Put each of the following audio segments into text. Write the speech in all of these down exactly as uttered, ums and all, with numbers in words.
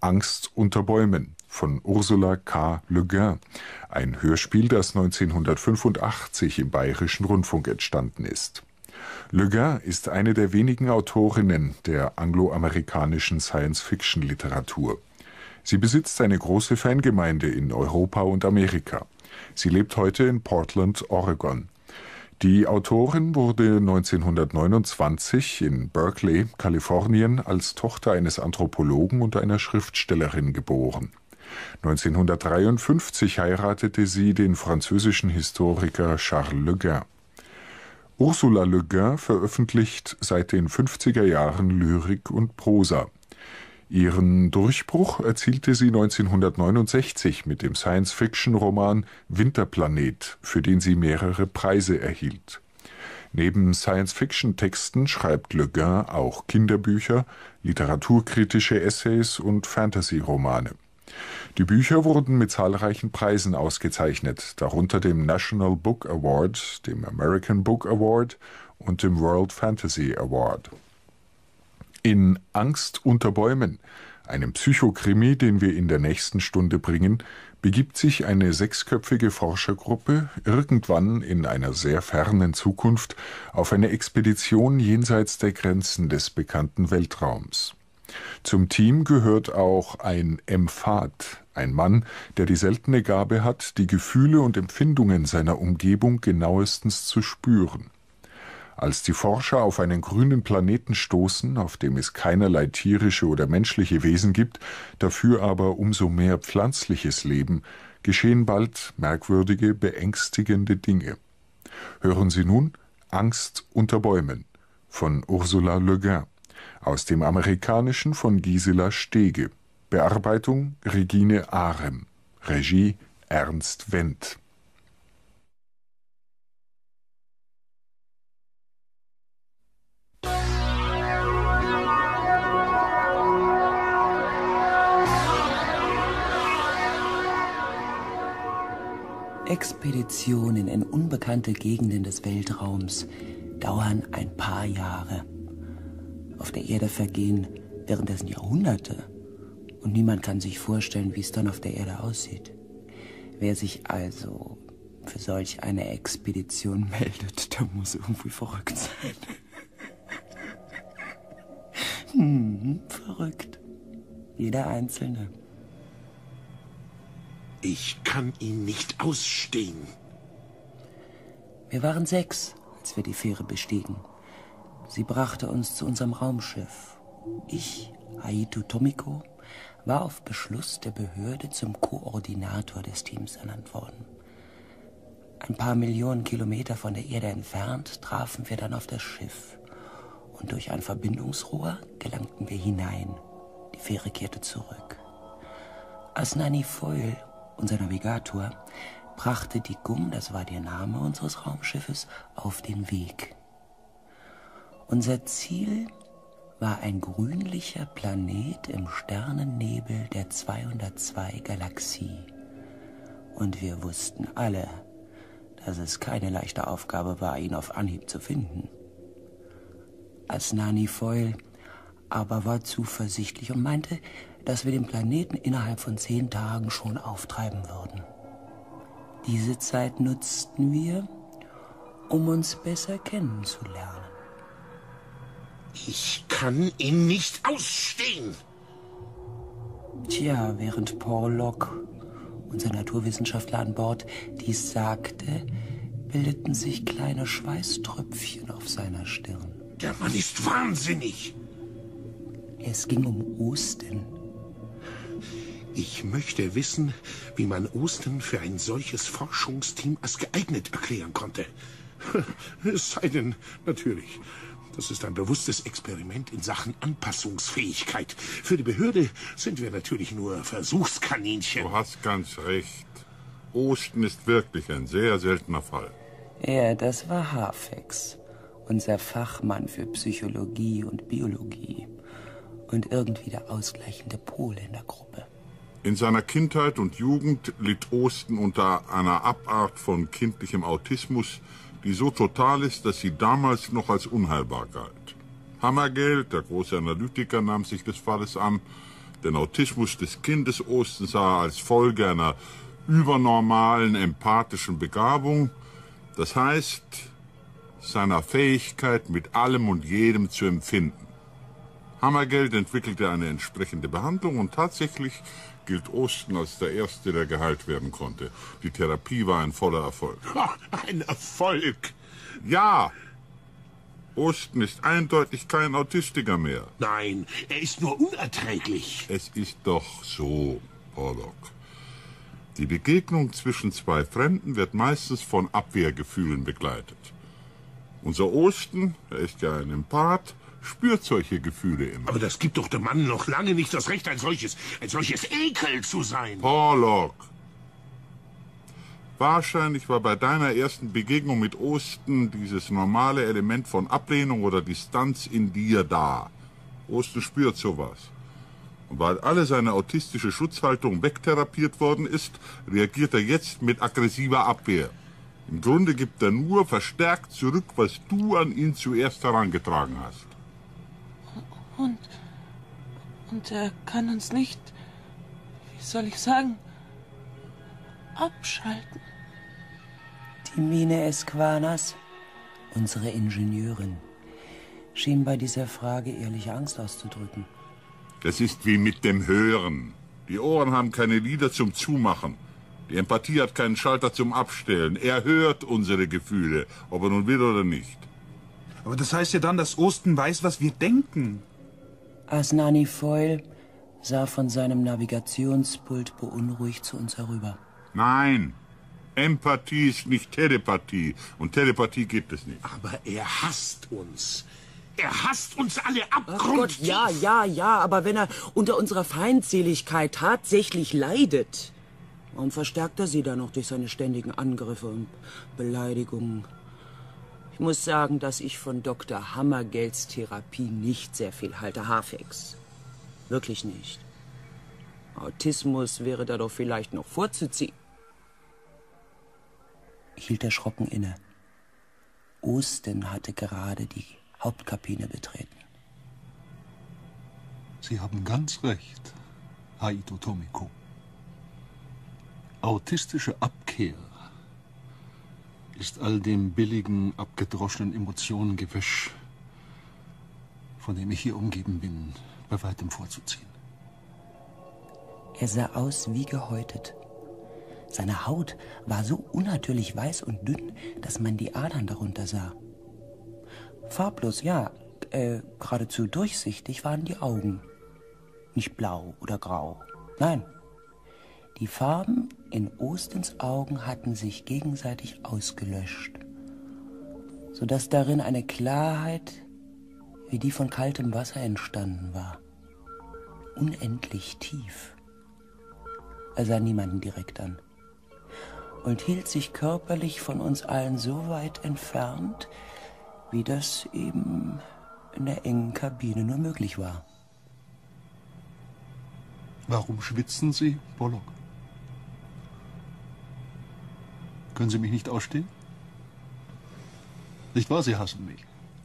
Angst unter Bäumen von Ursula K. Le Guin, ein Hörspiel, das neunzehnhundertfünfundachtzig im Bayerischen Rundfunk entstanden ist. Le Guin ist eine der wenigen Autorinnen der angloamerikanischen Science-Fiction-Literatur. Sie besitzt eine große Fangemeinde in Europa und Amerika. Sie lebt heute in Portland, Oregon. Die Autorin wurde neunzehnhundertneunundzwanzig in Berkeley, Kalifornien, als Tochter eines Anthropologen und einer Schriftstellerin geboren. neunzehnhundertdreiundfünfzig heiratete sie den französischen Historiker Charles Le Guin. Ursula Le Guin veröffentlicht seit den fünfziger Jahren Lyrik und Prosa. Ihren Durchbruch erzielte sie neunzehnhundertneunundsechzig mit dem Science-Fiction-Roman Winterplanet, für den sie mehrere Preise erhielt. Neben Science-Fiction-Texten schreibt Le Guin auch Kinderbücher, literaturkritische Essays und Fantasy-Romane. Die Bücher wurden mit zahlreichen Preisen ausgezeichnet, darunter dem National Book Award, dem American Book Award und dem World Fantasy Award. In Angst unter Bäumen, einem Psychokrimi, den wir in der nächsten Stunde bringen, begibt sich eine sechsköpfige Forschergruppe irgendwann in einer sehr fernen Zukunft auf eine Expedition jenseits der Grenzen des bekannten Weltraums. Zum Team gehört auch ein Emphath, ein Mann, der die seltene Gabe hat, die Gefühle und Empfindungen seiner Umgebung genauestens zu spüren. Als die Forscher auf einen grünen Planeten stoßen, auf dem es keinerlei tierische oder menschliche Wesen gibt, dafür aber umso mehr pflanzliches Leben, geschehen bald merkwürdige, beängstigende Dinge. Hören Sie nun Angst unter Bäumen von Ursula Le Guin, aus dem Amerikanischen von Gisela Stege, Bearbeitung Regine Arem, Regie Ernst Wendt. Expeditionen in unbekannte Gegenden des Weltraums dauern ein paar Jahre. Auf der Erde vergehen währenddessen Jahrhunderte. Und niemand kann sich vorstellen, wie es dann auf der Erde aussieht. Wer sich also für solch eine Expedition meldet, der muss irgendwie verrückt sein. hm, verrückt. Jeder Einzelne. Ich kann ihn nicht ausstehen. Wir waren sechs, als wir die Fähre bestiegen. Sie brachte uns zu unserem Raumschiff. Ich, Haito Tomiko, war auf Beschluss der Behörde zum Koordinator des Teams ernannt worden. Ein paar Millionen Kilometer von der Erde entfernt trafen wir dann auf das Schiff. Und durch ein Verbindungsrohr gelangten wir hinein. Die Fähre kehrte zurück. Asnani Foyle, unser Navigator, brachte die Gum, das war der Name unseres Raumschiffes, auf den Weg. Unser Ziel war ein grünlicher Planet im Sternennebel der zweihundertzwei Galaxie. Und wir wussten alle, dass es keine leichte Aufgabe war, ihn auf Anhieb zu finden. Asnani Foyle aber war zuversichtlich und meinte, dass wir den Planeten innerhalb von zehn Tagen schon auftreiben würden. Diese Zeit nutzten wir, um uns besser kennenzulernen. Ich kann ihn nicht ausstehen. Tja, während Paul Locke, unser Naturwissenschaftler an Bord, dies sagte, bildeten sich kleine Schweißtröpfchen auf seiner Stirn. Der Mann ist wahnsinnig. Es ging um Osten. Ich möchte wissen, wie man Osten für ein solches Forschungsteam als geeignet erklären konnte. Es sei denn, natürlich, das ist ein bewusstes Experiment in Sachen Anpassungsfähigkeit. Für die Behörde sind wir natürlich nur Versuchskaninchen. Du hast ganz recht. Osten ist wirklich ein sehr seltener Fall. Ja, das war Hafex, unser Fachmann für Psychologie und Biologie. Und irgendwie der ausgleichende Pol in der Gruppe. In seiner Kindheit und Jugend litt Osten unter einer Abart von kindlichem Autismus, die so total ist, dass sie damals noch als unheilbar galt. Hammergeld, der große Analytiker, nahm sich des Falles an. Den Autismus des Kindes Osten sah er als Folge einer übernormalen empathischen Begabung, das heißt seiner Fähigkeit, mit allem und jedem zu empfinden. Hammergeld entwickelte eine entsprechende Behandlung und tatsächlich gilt Osten als der Erste, der geheilt werden konnte. Die Therapie war ein voller Erfolg. Ach, ein Erfolg! Ja! Osten ist eindeutig kein Autistiker mehr. Nein, er ist nur unerträglich. Es ist doch so, Pollock. Die Begegnung zwischen zwei Fremden wird meistens von Abwehrgefühlen begleitet. Unser Osten, er ist ja ein Empath, spürt solche Gefühle immer. Aber das gibt doch dem Mann noch lange nicht das Recht, ein solches, ein solches Ekel zu sein. Pollock! Wahrscheinlich war bei deiner ersten Begegnung mit Osten dieses normale Element von Ablehnung oder Distanz in dir da. Osten spürt sowas. Und weil alle seine autistische Schutzhaltung wegtherapiert worden ist, reagiert er jetzt mit aggressiver Abwehr. Im Grunde gibt er nur verstärkt zurück, was du an ihn zuerst herangetragen hast. Und, und er kann uns nicht, wie soll ich sagen, abschalten. Die Mine Esquanas, unsere Ingenieurin, schien bei dieser Frage ehrliche Angst auszudrücken. Das ist wie mit dem Hören. Die Ohren haben keine Lider zum Zumachen. Die Empathie hat keinen Schalter zum Abstellen. Er hört unsere Gefühle, ob er nun will oder nicht. Aber das heißt ja dann, dass Osten weiß, was wir denken. Asnani Foyle sah von seinem Navigationspult beunruhigt zu uns herüber. Nein, Empathie ist nicht Telepathie. Und Telepathie gibt es nicht. Aber er hasst uns. Er hasst uns alle Ach abgrundtief. Gott, ja, ja, ja, aber wenn er unter unserer Feindseligkeit tatsächlich leidet, warum verstärkt er sie dann noch durch seine ständigen Angriffe und Beleidigungen? Ich muss sagen, dass ich von Doktor Hammergelds Therapie nicht sehr viel halte, Hafex. Wirklich nicht. Autismus wäre da doch vielleicht noch vorzuziehen. Ich hielt erschrocken inne. Osten hatte gerade die Hauptkabine betreten. Sie haben ganz recht, Haito Tomiko. Autistische Abkehr ist all dem billigen, abgedroschenen Emotionengewäsch, von dem ich hier umgeben bin, bei weitem vorzuziehen. Er sah aus wie gehäutet. Seine Haut war so unnatürlich weiß und dünn, dass man die Adern darunter sah. Farblos, ja, äh, geradezu durchsichtig waren die Augen. Nicht blau oder grau, nein. Die Farben in Ostens Augen hatten sich gegenseitig ausgelöscht, sodass darin eine Klarheit wie die von kaltem Wasser entstanden war. Unendlich tief. Er sah niemanden direkt an und hielt sich körperlich von uns allen so weit entfernt, wie das eben in der engen Kabine nur möglich war. Warum schwitzen Sie, Pollock? Können Sie mich nicht ausstehen? Nicht wahr, Sie hassen mich.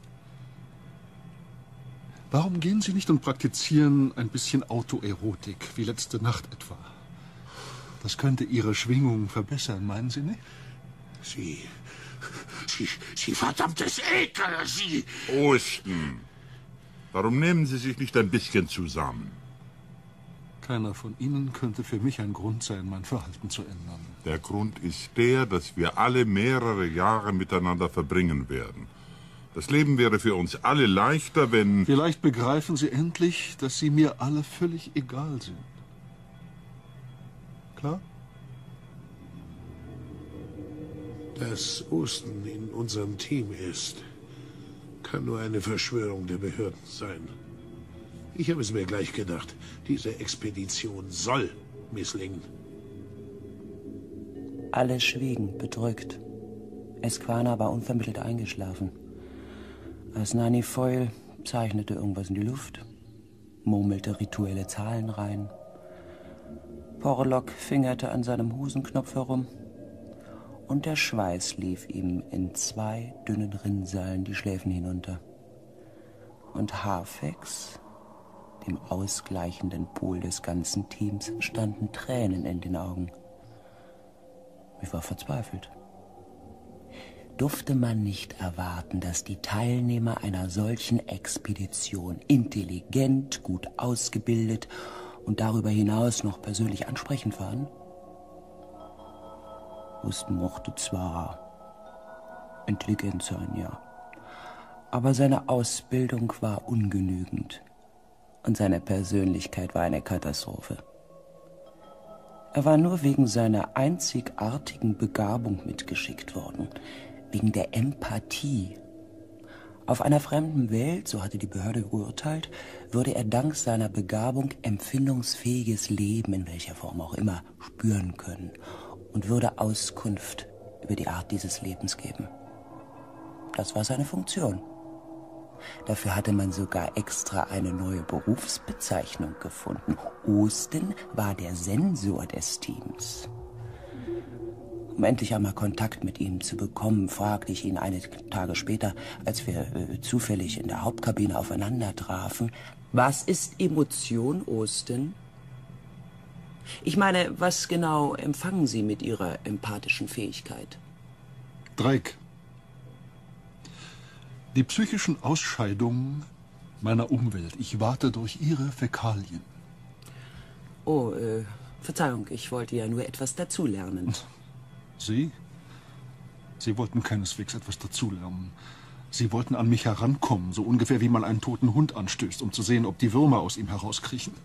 Warum gehen Sie nicht und praktizieren ein bisschen Autoerotik, wie letzte Nacht etwa? Das könnte Ihre Schwingung verbessern, meinen Sie nicht? Sie, Sie, Sie verdammtes Ekel, Sie! Osten, warum nehmen Sie sich nicht ein bisschen zusammen? Keiner von Ihnen könnte für mich ein Grund sein, mein Verhalten zu ändern. Der Grund ist der, dass wir alle mehrere Jahre miteinander verbringen werden. Das Leben wäre für uns alle leichter, wenn... Vielleicht begreifen Sie endlich, dass Sie mir alle völlig egal sind. Klar? Dass Osten in unserem Team ist, kann nur eine Verschwörung der Behörden sein. Ich habe es mir gleich gedacht. Diese Expedition soll misslingen. Alle schwiegen, bedrückt. Esquana war unvermittelt eingeschlafen. Asnani Foyle zeichnete irgendwas in die Luft, murmelte rituelle Zahlen rein. Porlock fingerte an seinem Hosenknopf herum und der Schweiß lief ihm in zwei dünnen Rinnsalen die Schläfen hinunter. Und Hafex, dem ausgleichenden Pol des ganzen Teams, standen Tränen in den Augen. Ich war verzweifelt. Durfte man nicht erwarten, dass die Teilnehmer einer solchen Expedition intelligent, gut ausgebildet und darüber hinaus noch persönlich ansprechend waren? Austin mochte zwar intelligent sein, ja, aber seine Ausbildung war ungenügend und seine Persönlichkeit war eine Katastrophe. Er war nur wegen seiner einzigartigen Begabung mitgeschickt worden, wegen der Empathie. Auf einer fremden Welt, so hatte die Behörde geurteilt, würde er dank seiner Begabung empfindungsfähiges Leben, in welcher Form auch immer, spüren können und würde Auskunft über die Art dieses Lebens geben. Das war seine Funktion. Dafür hatte man sogar extra eine neue Berufsbezeichnung gefunden. Austin war der Sensor des Teams. Um endlich einmal Kontakt mit ihm zu bekommen, fragte ich ihn einige Tage später, als wir äh, zufällig in der Hauptkabine aufeinander trafen: Was ist Emotion, Austin? Ich meine, was genau empfangen Sie mit Ihrer empathischen Fähigkeit? Drake. Die psychischen Ausscheidungen meiner Umwelt. Ich warte durch ihre Fäkalien. Oh, äh, Verzeihung, ich wollte ja nur etwas dazulernen. Sie? Sie wollten keineswegs etwas dazulernen. Sie wollten an mich herankommen, so ungefähr wie man einen toten Hund anstößt, um zu sehen, ob die Würmer aus ihm herauskriechen.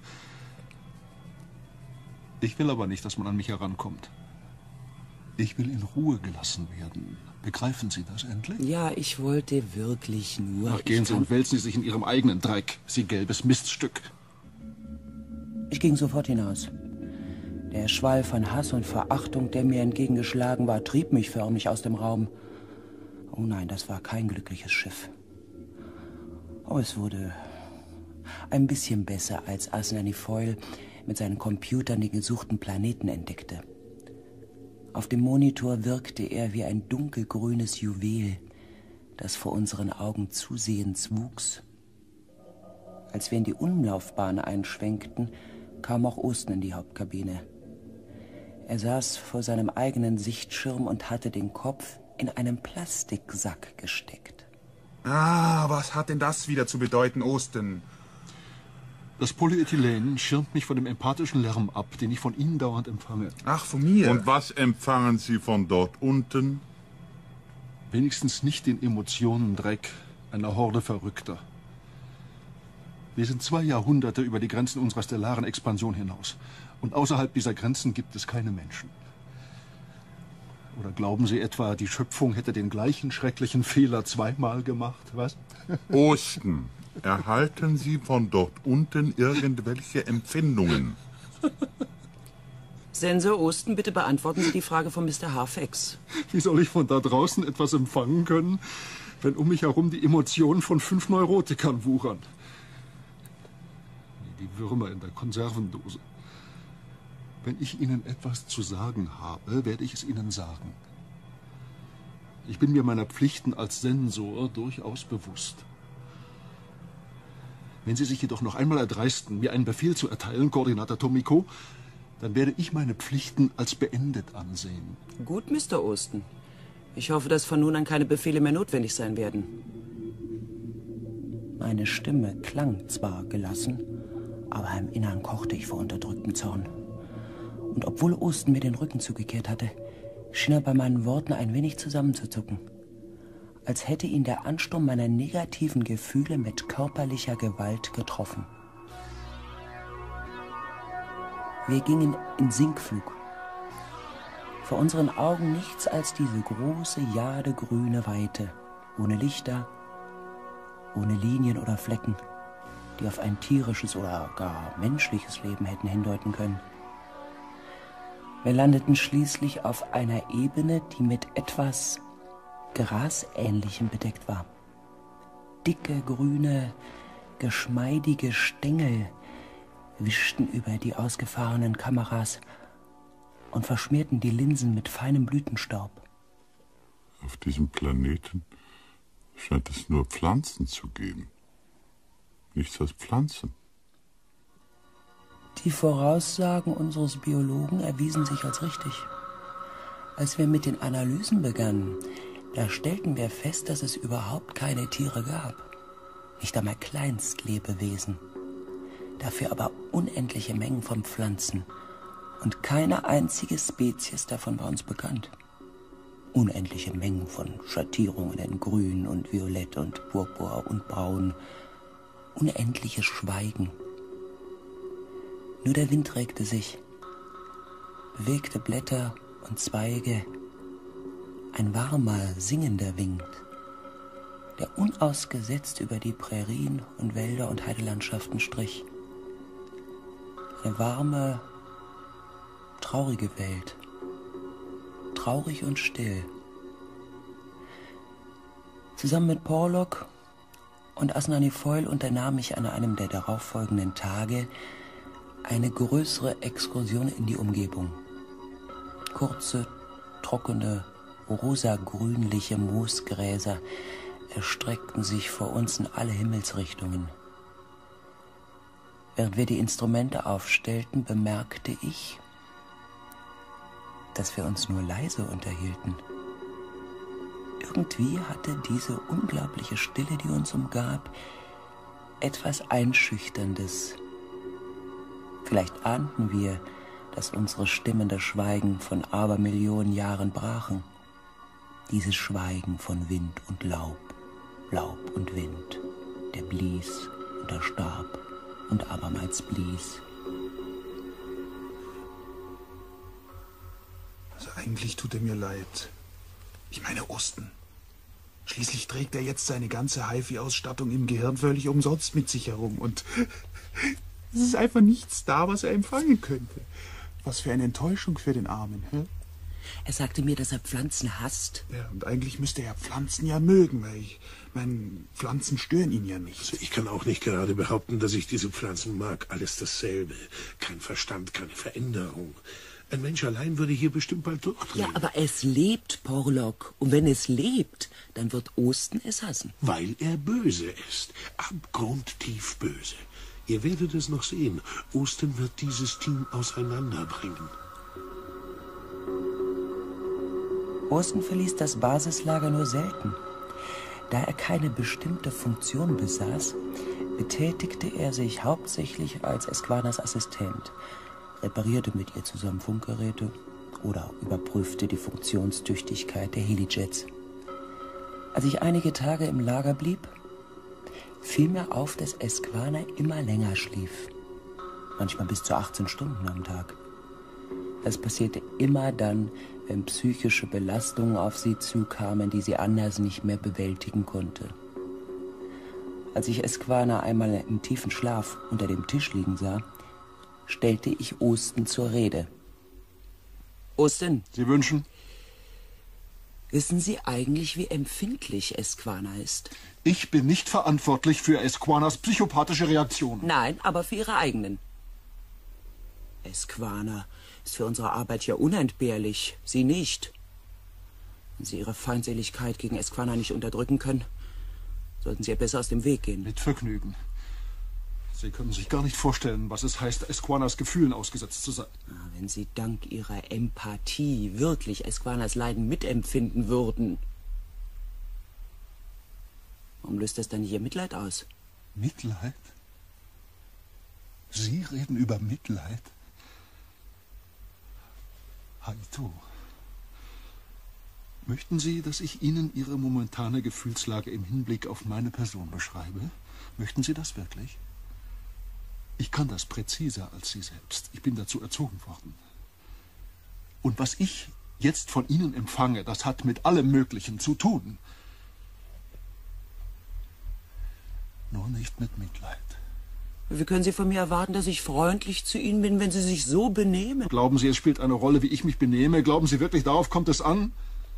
Ich will aber nicht, dass man an mich herankommt. Ich will in Ruhe gelassen werden. Begreifen Sie das endlich? Ja, ich wollte wirklich nur... Ach, gehen Sie und wälzen Sie sich in Ihrem eigenen Dreck, Sie gelbes Miststück. Ich ging sofort hinaus. Der Schwall von Hass und Verachtung, der mir entgegengeschlagen war, trieb mich förmlich aus dem Raum. Oh nein, das war kein glückliches Schiff. Oh, es wurde ein bisschen besser, als Asnani Foyle mit seinen Computern den gesuchten Planeten entdeckte. Auf dem Monitor wirkte er wie ein dunkelgrünes Juwel, das vor unseren Augen zusehends wuchs. Als wir in die Umlaufbahn einschwenkten, kam auch Austin in die Hauptkabine. Er saß vor seinem eigenen Sichtschirm und hatte den Kopf in einen Plastiksack gesteckt. Ah, was hat denn das wieder zu bedeuten, Austin? Das Polyethylen schirmt mich von dem empathischen Lärm ab, den ich von Ihnen dauernd empfange. Ach, von mir? Und was empfangen Sie von dort unten? Wenigstens nicht den Emotionendreck einer Horde Verrückter. Wir sind zwei Jahrhunderte über die Grenzen unserer stellaren Expansion hinaus. Und außerhalb dieser Grenzen gibt es keine Menschen. Oder glauben Sie etwa, die Schöpfung hätte den gleichen schrecklichen Fehler zweimal gemacht, was? Austin, erhalten Sie von dort unten irgendwelche Empfindungen? Sensor Austin, bitte beantworten Sie die Frage von Mister Harfax. Wie soll ich von da draußen etwas empfangen können, wenn um mich herum die Emotionen von fünf Neurotikern wuchern? Wie die Würmer in der Konservendose. Wenn ich Ihnen etwas zu sagen habe, werde ich es Ihnen sagen. Ich bin mir meiner Pflichten als Sensor durchaus bewusst. Wenn Sie sich jedoch noch einmal erdreisten, mir einen Befehl zu erteilen, Koordinator Tomiko, dann werde ich meine Pflichten als beendet ansehen. Gut, Mister Austin. Ich hoffe, dass von nun an keine Befehle mehr notwendig sein werden. Meine Stimme klang zwar gelassen, aber im Innern kochte ich vor unterdrücktem Zorn. Und obwohl Austin mir den Rücken zugekehrt hatte, schien er bei meinen Worten ein wenig zusammenzuzucken. Als hätte ihn der Ansturm meiner negativen Gefühle mit körperlicher Gewalt getroffen. Wir gingen in Sinkflug. Vor unseren Augen nichts als diese große, jadegrüne Weite, ohne Lichter, ohne Linien oder Flecken, die auf ein tierisches oder gar menschliches Leben hätten hindeuten können. Wir landeten schließlich auf einer Ebene, die mit etwas Grasähnlichem bedeckt war. Dicke, grüne, geschmeidige Stängel wischten über die ausgefahrenen Kameras und verschmierten die Linsen mit feinem Blütenstaub. Auf diesem Planeten scheint es nur Pflanzen zu geben. Nichts als Pflanzen. Die Voraussagen unseres Biologen erwiesen sich als richtig. Als wir mit den Analysen begannen, da stellten wir fest, dass es überhaupt keine Tiere gab. Nicht einmal Kleinstlebewesen. Dafür aber unendliche Mengen von Pflanzen. Und keine einzige Spezies davon war uns bekannt. Unendliche Mengen von Schattierungen in Grün und Violett und Purpur und Braun. Unendliches Schweigen. Nur der Wind regte sich, bewegte Blätter und Zweige. Ein warmer, singender Wind, der unausgesetzt über die Prärien und Wälder und Heidelandschaften strich. Eine warme, traurige Welt, traurig und still. Zusammen mit Porlock und Asnanifoil unternahm ich an einem der darauffolgenden Tage eine größere Exkursion in die Umgebung. Kurze, trockene, rosa-grünliche Moosgräser erstreckten sich vor uns in alle Himmelsrichtungen. Während wir die Instrumente aufstellten, bemerkte ich, dass wir uns nur leise unterhielten. Irgendwie hatte diese unglaubliche Stille, die uns umgab, etwas Einschüchterndes. Vielleicht ahnten wir, dass unsere Stimmen das Schweigen von Abermillionen Jahren brachen. Dieses Schweigen von Wind und Laub, Laub und Wind, der blies und der starb und abermals blies. Also eigentlich tut er mir leid. Ich meine Osten. Schließlich trägt er jetzt seine ganze HiFi-Ausstattung im Gehirn völlig umsonst mit sich herum und es ist einfach nichts da, was er empfangen könnte. Was für eine Enttäuschung für den Armen, hä? Er sagte mir, dass er Pflanzen hasst. Ja, und eigentlich müsste er Pflanzen ja mögen, weil ich meine, Pflanzen stören ihn ja nicht. Also ich kann auch nicht gerade behaupten, dass ich diese Pflanzen mag. Alles dasselbe. Kein Verstand, keine Veränderung. Ein Mensch allein würde hier bestimmt bald durchdrehen. Ja, aber es lebt, Porlock. Und wenn es lebt, dann wird Osten es hassen. Weil er böse ist. Abgrundtief böse. Ihr werdet es noch sehen. Osten wird dieses Team auseinanderbringen. Osten verließ das Basislager nur selten. Da er keine bestimmte Funktion besaß, betätigte er sich hauptsächlich als Esquanas Assistent, reparierte mit ihr zusammen Funkgeräte oder überprüfte die Funktionstüchtigkeit der Helijets. Als ich einige Tage im Lager blieb, fiel mir auf, dass Esquana immer länger schlief. Manchmal bis zu achtzehn Stunden am Tag. Das passierte immer dann, wenn psychische Belastungen auf sie zukamen, die sie anders nicht mehr bewältigen konnte. Als ich Esquana einmal im tiefen Schlaf unter dem Tisch liegen sah, stellte ich Osten zur Rede. Osten. Sie wünschen? Wissen Sie eigentlich, wie empfindlich Esquana ist? Ich bin nicht verantwortlich für Esquanas psychopathische Reaktionen. Nein, aber für Ihre eigenen. Esquana ist für unsere Arbeit ja unentbehrlich. Sie nicht. Wenn Sie Ihre Feindseligkeit gegen Esquana nicht unterdrücken können, sollten Sie ihr besser aus dem Weg gehen. Mit Vergnügen. Sie können sich gar nicht vorstellen, was es heißt, Esquanas Gefühlen ausgesetzt zu sein. Wenn Sie dank Ihrer Empathie wirklich Esquanas Leiden mitempfinden würden. Warum löst das dann nicht Ihr Mitleid aus? Mitleid? Sie reden über Mitleid? Haito, möchten Sie, dass ich Ihnen Ihre momentane Gefühlslage im Hinblick auf meine Person beschreibe? Möchten Sie das wirklich? Ich kann das präziser als Sie selbst. Ich bin dazu erzogen worden. Und was ich jetzt von Ihnen empfange, das hat mit allem Möglichen zu tun. Nur nicht mit Mitleid. Wie können Sie von mir erwarten, dass ich freundlich zu Ihnen bin, wenn Sie sich so benehmen? Glauben Sie, es spielt eine Rolle, wie ich mich benehme? Glauben Sie wirklich, darauf kommt es an?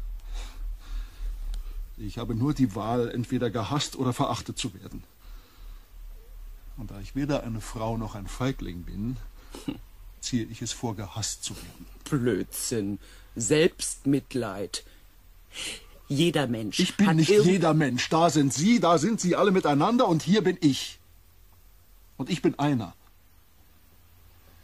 Ich habe nur die Wahl, entweder gehasst oder verachtet zu werden. Und da ich weder eine Frau noch ein Feigling bin, ziehe ich es vor, gehasst zu werden. Blödsinn. Selbstmitleid. Jeder Mensch Ich bin hat nicht irgend- jeder Mensch. Da sind Sie, da sind Sie alle miteinander und hier bin ich. Und ich bin einer.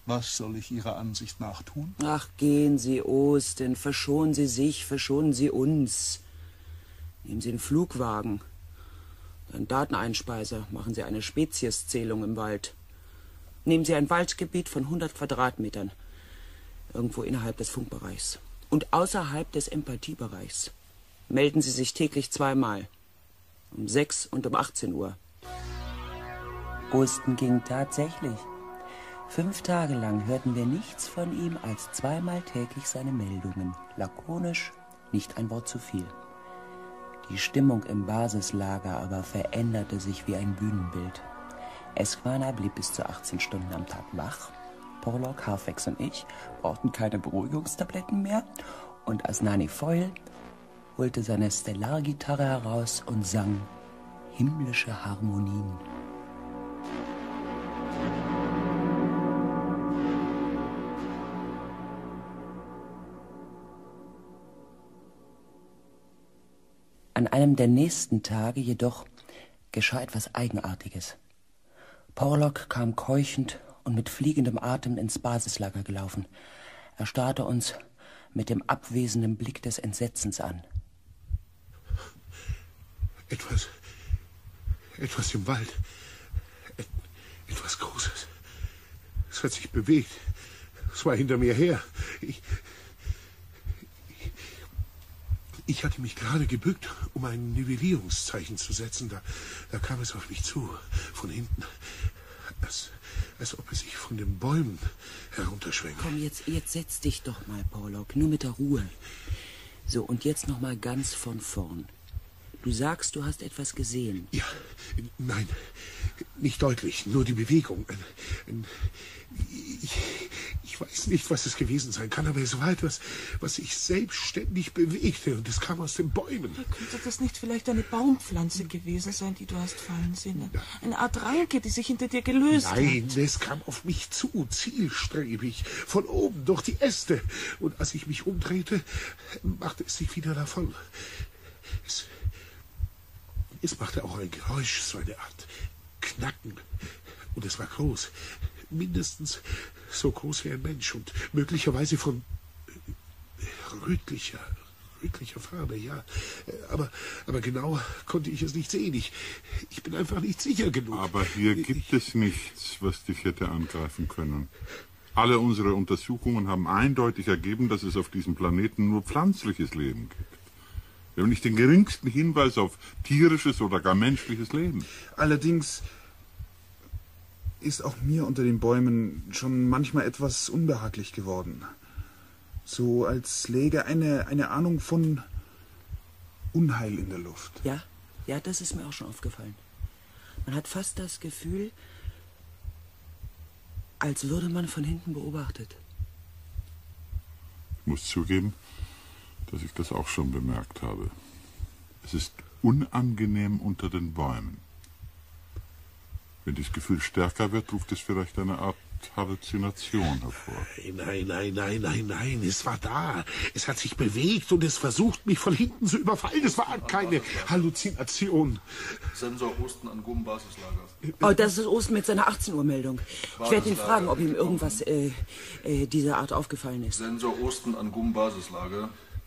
Was soll ich Ihrer Ansicht nach tun? Ach, gehen Sie, Austen. Verschonen Sie sich, verschonen Sie uns. Nehmen Sie einen Flugwagen. Einen Dateneinspeiser. Machen Sie eine Spezieszählung im Wald. Nehmen Sie ein Waldgebiet von hundert Quadratmetern. Irgendwo innerhalb des Funkbereichs. Und außerhalb des Empathiebereichs. Melden Sie sich täglich zweimal. Um sechs und um achtzehn Uhr. Austen ging tatsächlich. Fünf Tage lang hörten wir nichts von ihm als zweimal täglich seine Meldungen. Lakonisch, nicht ein Wort zu viel. Die Stimmung im Basislager aber veränderte sich wie ein Bühnenbild. Eskwana blieb bis zu achtzehn Stunden am Tag wach. Porlock, Harfex und ich brauchten keine Beruhigungstabletten mehr. Und Asnani Foyle holte seine Stellargitarre heraus und sang himmlische Harmonien. An einem der nächsten Tage jedoch geschah etwas Eigenartiges. Porlock kam keuchend und mit fliegendem Atem ins Basislager gelaufen. Er starrte uns mit dem abwesenden Blick des Entsetzens an. Etwas, etwas im Wald. Et, etwas Großes. Es hat sich bewegt. Es war hinter mir her. Ich, Ich hatte mich gerade gebückt, um ein Nivellierungszeichen zu setzen. Da, da kam es auf mich zu, von hinten. Als, als ob es sich von den Bäumen herunterschwängt. Komm, jetzt, jetzt setz dich doch mal, Porlock. Nur mit der Ruhe. So, und jetzt noch mal ganz von vorn. Du sagst, du hast etwas gesehen. Ja, nein, nicht deutlich, nur die Bewegung. Ein, ein, ich, ich weiß nicht, was es gewesen sein kann, aber es war etwas, was sich selbstständig bewegte und es kam aus den Bäumen. Könnte das nicht vielleicht eine Baumpflanze gewesen sein, die du hast fallen sehen? Eine Art Ranke, die sich hinter dir gelöst hat? Nein, es kam auf mich zu, zielstrebig, von oben durch die Äste. Und als ich mich umdrehte, machte es sich wieder davon. Es, es machte auch ein Geräusch, so eine Art Knacken. Und es war groß. Mindestens so groß wie ein Mensch und möglicherweise von rötlicher, rötlicher Farbe, ja. Aber, aber genau konnte ich es nicht sehen. Ich, ich bin einfach nicht sicher genug. Aber hier gibt es nichts, was dich hätte angreifen können. Alle unsere Untersuchungen haben eindeutig ergeben, dass es auf diesem Planeten nur pflanzliches Leben gibt. Wir haben nicht den geringsten Hinweis auf tierisches oder gar menschliches Leben. Allerdings ist auch mir unter den Bäumen schon manchmal etwas unbehaglich geworden. So als läge eine, eine Ahnung von Unheil in der Luft. Ja, ja, das ist mir auch schon aufgefallen. Man hat fast das Gefühl, als würde man von hinten beobachtet. Ich muss zugeben, dass ich das auch schon bemerkt habe. Es ist unangenehm unter den Bäumen. Wenn das Gefühl stärker wird, ruft es vielleicht eine Art Halluzination hervor. Nein, nein, nein, nein, nein, es war da. Es hat sich bewegt und es versucht, mich von hinten zu überfallen. Es war keine Halluzination. Sensor Osten an Gum Basislager. Oh, das ist Osten mit seiner achtzehn Uhr Meldung. Ich werde ihn fragen, ob ihm irgendwas äh, äh, dieser Art aufgefallen ist. Sensor Osten an Gum Basislager.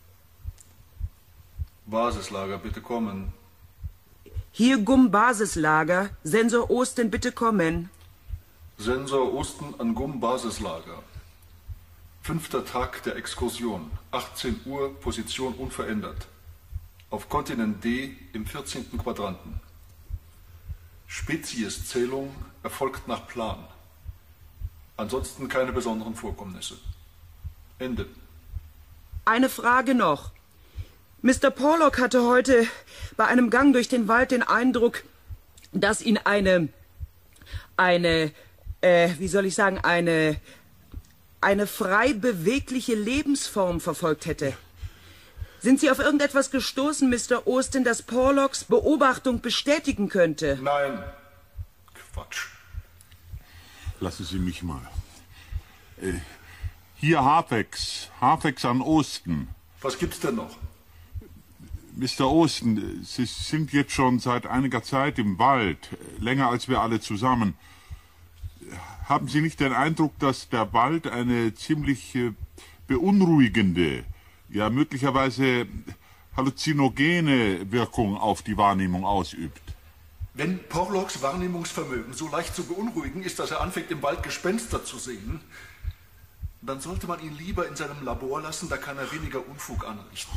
Basislager, bitte kommen. Hier Gum Basislager. Sensor Osten, bitte kommen. Sensor Osten an Gum Basislager. Fünfter Tag der Exkursion. achtzehn Uhr, Position unverändert. Auf Kontinent D im vierzehnten Quadranten. Spezieszählung erfolgt nach Plan. Ansonsten keine besonderen Vorkommnisse. Ende. Eine Frage noch. Mister Porlock hatte heute bei einem Gang durch den Wald den Eindruck, dass ihn eine, eine, äh, wie soll ich sagen, eine, eine frei bewegliche Lebensform verfolgt hätte. Sind Sie auf irgendetwas gestoßen, Mister Austen, das Porlocks Beobachtung bestätigen könnte? Nein. Quatsch. Lassen Sie mich mal. Äh, hier Harfex. Harfex an Osten. Was gibt's denn noch? Mister Austen, Sie sind jetzt schon seit einiger Zeit im Wald, länger als wir alle zusammen. haben Sie nicht den Eindruck, dass der Wald eine ziemlich äh, beunruhigende, ja möglicherweise halluzinogene Wirkung auf die Wahrnehmung ausübt? Wenn Porlocks Wahrnehmungsvermögen so leicht zu beunruhigen ist, dass er anfängt, im Wald Gespenster zu sehen, dann sollte man ihn lieber in seinem Labor lassen, da kann er weniger Unfug anrichten.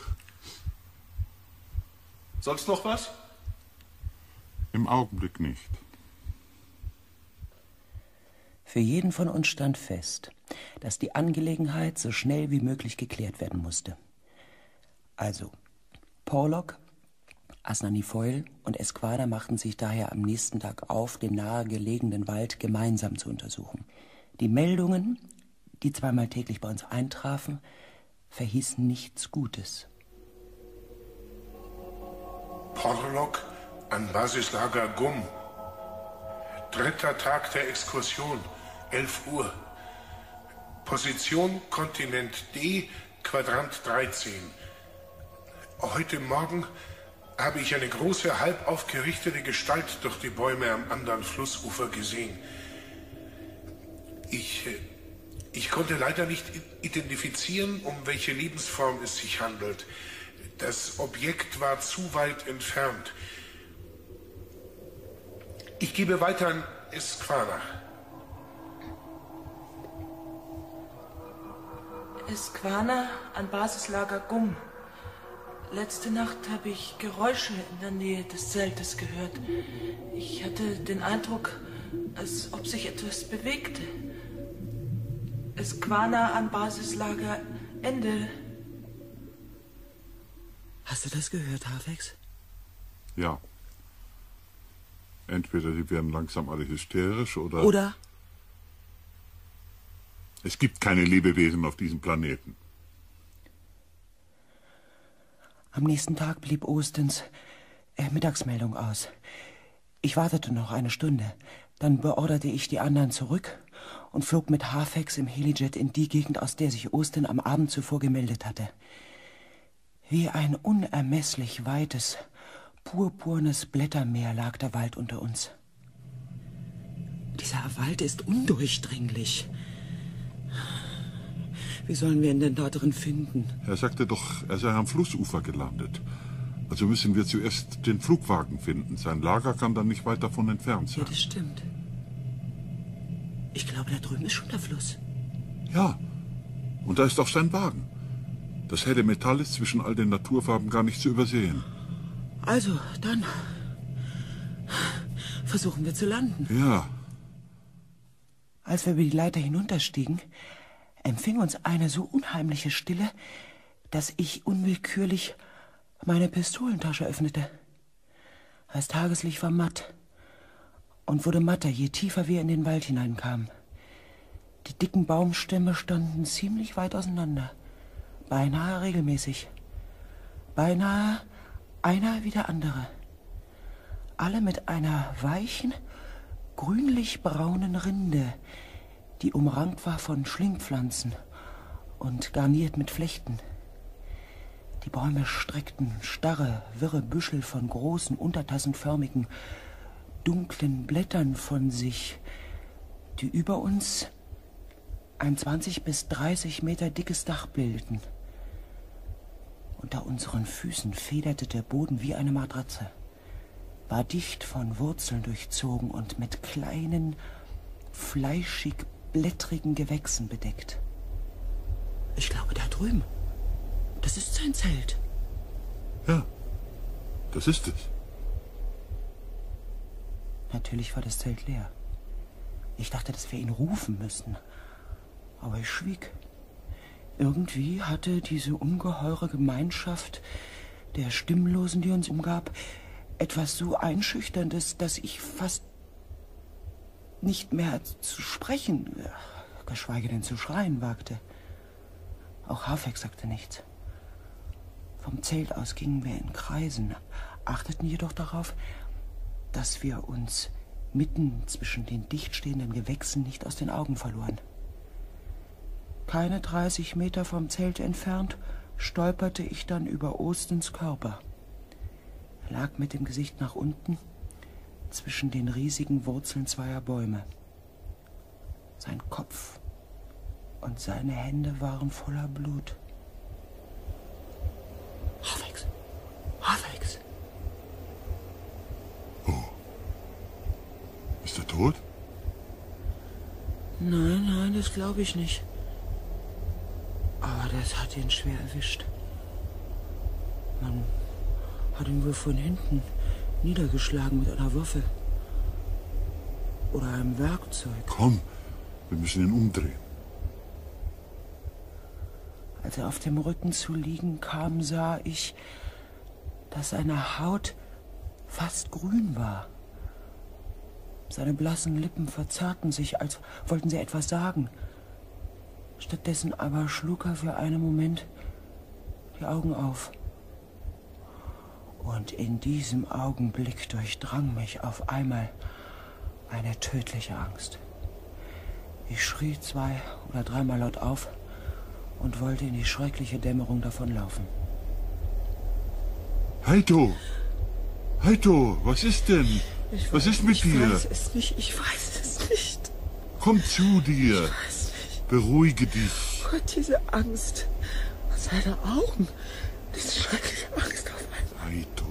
Sonst noch was? Im Augenblick nicht. Für jeden von uns stand fest, dass die Angelegenheit so schnell wie möglich geklärt werden musste. Also, Porlock, Asnanifoil und Esquada machten sich daher am nächsten Tag auf, den nahegelegenen Wald gemeinsam zu untersuchen. Die Meldungen, die zweimal täglich bei uns eintrafen, verhießen nichts Gutes. Porlock an Basislager Gum. Dritter Tag der Exkursion, elf Uhr. Position Kontinent D, Quadrant dreizehn. Heute Morgen habe ich eine große, halb aufgerichtete Gestalt durch die Bäume am anderen Flussufer gesehen. Ich, ich konnte leider nicht identifizieren, um welche Lebensform es sich handelt. Das Objekt war zu weit entfernt. Ich gebe weiter an Esquada. Esquana an Basislager Gum. Letzte Nacht habe ich Geräusche in der Nähe des Zeltes gehört. Ich hatte den Eindruck, als ob sich etwas bewegte. Esquana an Basislager Ende. Hast du das gehört, Hafex? Ja. Entweder die werden langsam alle hysterisch oder... Oder? Es gibt keine Lebewesen auf diesem Planeten. Am nächsten Tag blieb Ostens äh, Mittagsmeldung aus. Ich wartete noch eine Stunde. Dann beorderte ich die anderen zurück und flog mit Hafex im Helijet in die Gegend, aus der sich Osten am Abend zuvor gemeldet hatte. Wie ein unermesslich weites, purpurnes Blättermeer lag der Wald unter uns. Dieser Wald ist undurchdringlich. Wie sollen wir ihn denn da drin finden? Er sagte doch, er sei am Flussufer gelandet. Also müssen wir zuerst den Flugwagen finden. Sein Lager kann dann nicht weit davon entfernt sein. Ja, das stimmt. Ich glaube, da drüben ist schon der Fluss. Ja, und da ist auch sein Wagen. Das helle Metall ist zwischen all den Naturfarben gar nicht zu übersehen. Also, dann versuchen wir zu landen. Ja. Als wir über die Leiter hinunterstiegen, empfing uns eine so unheimliche Stille, dass ich unwillkürlich meine Pistolentasche öffnete. Das Tageslicht war matt und wurde matter, je tiefer wir in den Wald hineinkamen. Die dicken Baumstämme standen ziemlich weit auseinander, beinahe regelmäßig, beinahe einer wie der andere. Alle mit einer weichen, grünlich-braunen Rinde, die umrankt war von Schlingpflanzen und garniert mit Flechten. Die Bäume streckten starre, wirre Büschel von großen, untertassenförmigen, dunklen Blättern von sich, die über uns ein zwanzig bis dreißig Meter dickes Dach bildeten. Unter unseren Füßen federte der Boden wie eine Matratze, war dicht von Wurzeln durchzogen und mit kleinen, fleischig blättrigen Gewächsen bedeckt. Ich glaube, da drüben, das ist sein Zelt. Ja, das ist es. Natürlich war das Zelt leer. Ich dachte, dass wir ihn rufen müssten, aber ich schwieg. Irgendwie hatte diese ungeheure Gemeinschaft der Stimmlosen, die uns umgab, etwas so Einschüchterndes, dass ich fast nicht mehr zu sprechen, geschweige denn zu schreien wagte. Auch Hafex sagte nichts. Vom Zelt aus gingen wir in Kreisen, achteten jedoch darauf, dass wir uns mitten zwischen den dicht stehenden Gewächsen nicht aus den Augen verloren. Keine dreißig Meter vom Zelt entfernt stolperte ich dann über Ostens Körper. Er lag mit dem Gesicht nach unten zwischen den riesigen Wurzeln zweier Bäume. Sein Kopf und seine Hände waren voller Blut. Hafex! Hafex! Oh. Ist er tot? Nein, nein, das glaube ich nicht. Aber das hat ihn schwer erwischt. Man hat ihn wohl von hinten niedergeschlagen mit einer Waffe. Oder einem Werkzeug. Komm, wir müssen ihn umdrehen. Als er auf dem Rücken zu liegen kam, sah ich, dass seine Haut fast grün war. Seine blassen Lippen verzerrten sich, als wollten sie etwas sagen. Stattdessen aber schlug er für einen Moment die Augen auf. Und in diesem Augenblick durchdrang mich auf einmal eine tödliche Angst. Ich schrie zwei oder dreimal laut auf und wollte in die schreckliche Dämmerung davonlaufen. Heito! Heito, was ist denn? Ich was weiß, ist mit ich dir? Ich weiß es nicht, ich weiß es nicht. Komm zu dir. Ich weiß nicht. Beruhige dich. Gott, diese Angst. Und seine Augen. Diese schreckliche Angst auf einmal. Heito.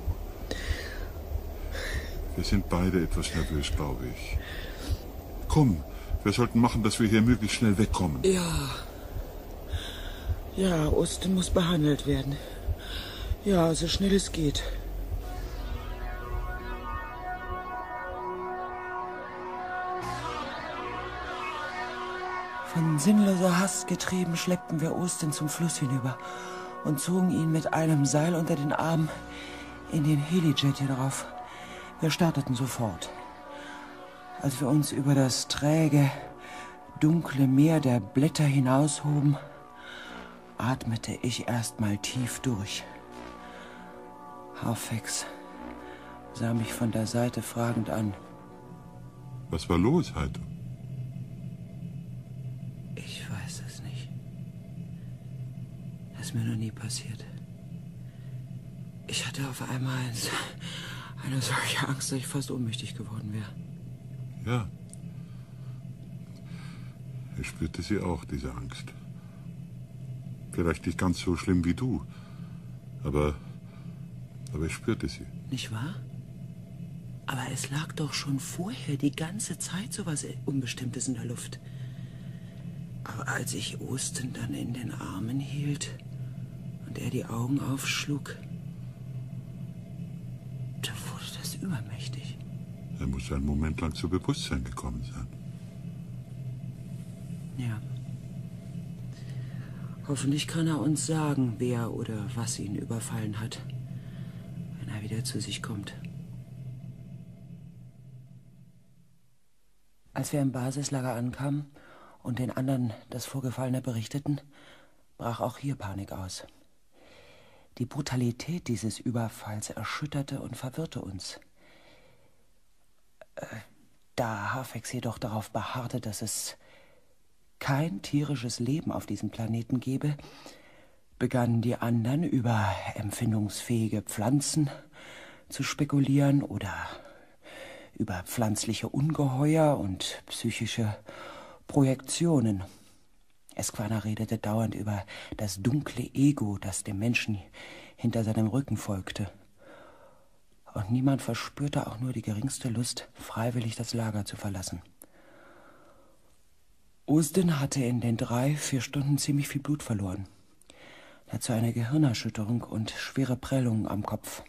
Wir sind beide etwas nervös, glaube ich. Komm, wir sollten machen, dass wir hier möglichst schnell wegkommen. Ja. Ja, Osten muss behandelt werden. Ja, so schnell es geht. Von sinnloser Hast getrieben schleppten wir Osten zum Fluss hinüber und zogen ihn mit einem Seil unter den Arm in den Helijet hinauf. Wir starteten sofort. Als wir uns über das träge, dunkle Meer der Blätter hinaushoben, atmete ich erstmal tief durch. Hafex sah mich von der Seite fragend an. Was war los, Heito? Ich weiß es nicht. Das ist mir noch nie passiert. Ich hatte auf einmal eine solche Angst, dass ich fast ohnmächtig geworden wäre. Ja. Ich spürte sie auch, diese Angst. Vielleicht nicht ganz so schlimm wie du, aber, aber ich spürte sie. Nicht wahr? Aber es lag doch schon vorher die ganze Zeit so was Unbestimmtes in der Luft. Aber als ich Osten dann in den Armen hielt und er die Augen aufschlug, da wurde das übermächtig. Er muss einen Moment lang zu Bewusstsein gekommen sein. Ja. Hoffentlich kann er uns sagen, wer oder was ihn überfallen hat, wenn er wieder zu sich kommt. Als wir im Basislager ankamen und den anderen das Vorgefallene berichteten, brach auch hier Panik aus. Die Brutalität dieses Überfalls erschütterte und verwirrte uns. Äh, da Hafex jedoch darauf beharrte, dass es kein tierisches Leben auf diesem Planeten gebe, begannen die anderen über empfindungsfähige Pflanzen zu spekulieren oder über pflanzliche Ungeheuer und psychische Projektionen. Esquana redete dauernd über das dunkle Ego, das dem Menschen hinter seinem Rücken folgte. Und niemand verspürte auch nur die geringste Lust, freiwillig das Lager zu verlassen. Osten hatte in den drei, vier Stunden ziemlich viel Blut verloren. Dazu eine Gehirnerschütterung und schwere Prellungen am Kopf.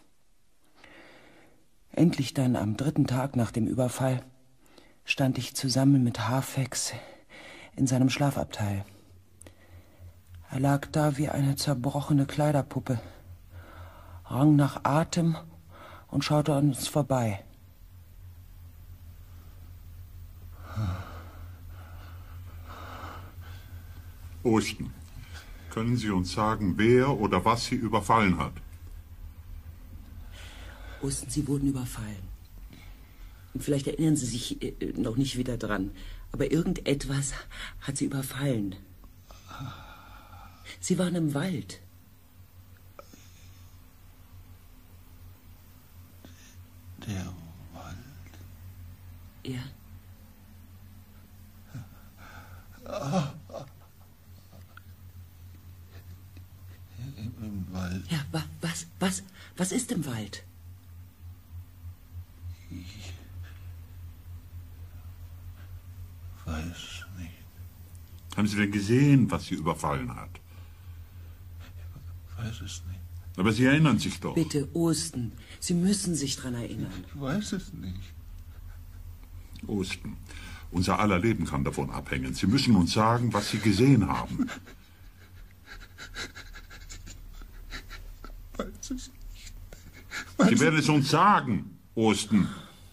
Endlich dann am dritten Tag nach dem Überfall stand ich zusammen mit Hafex in seinem Schlafabteil. Er lag da wie eine zerbrochene Kleiderpuppe, rang nach Atem und schaute an uns vorbei. Osten, können Sie uns sagen, wer oder was Sie überfallen hat? Osten, Sie wurden überfallen. Und vielleicht erinnern Sie sich äh, noch nicht wieder dran, aber irgendetwas hat Sie überfallen. Sie waren im Wald. Der Wald? Ja. Was ist im Wald? Ich weiß nicht. Haben Sie denn gesehen, was Sie überfallen hat? Ich weiß es nicht. Aber Sie erinnern sich doch. Bitte, Osten, Sie müssen sich dran erinnern. Ich weiß es nicht. Osten, unser aller Leben kann davon abhängen. Sie müssen uns sagen, was Sie gesehen haben. Ich weiß es nicht. Sie werden es uns sagen, Osten.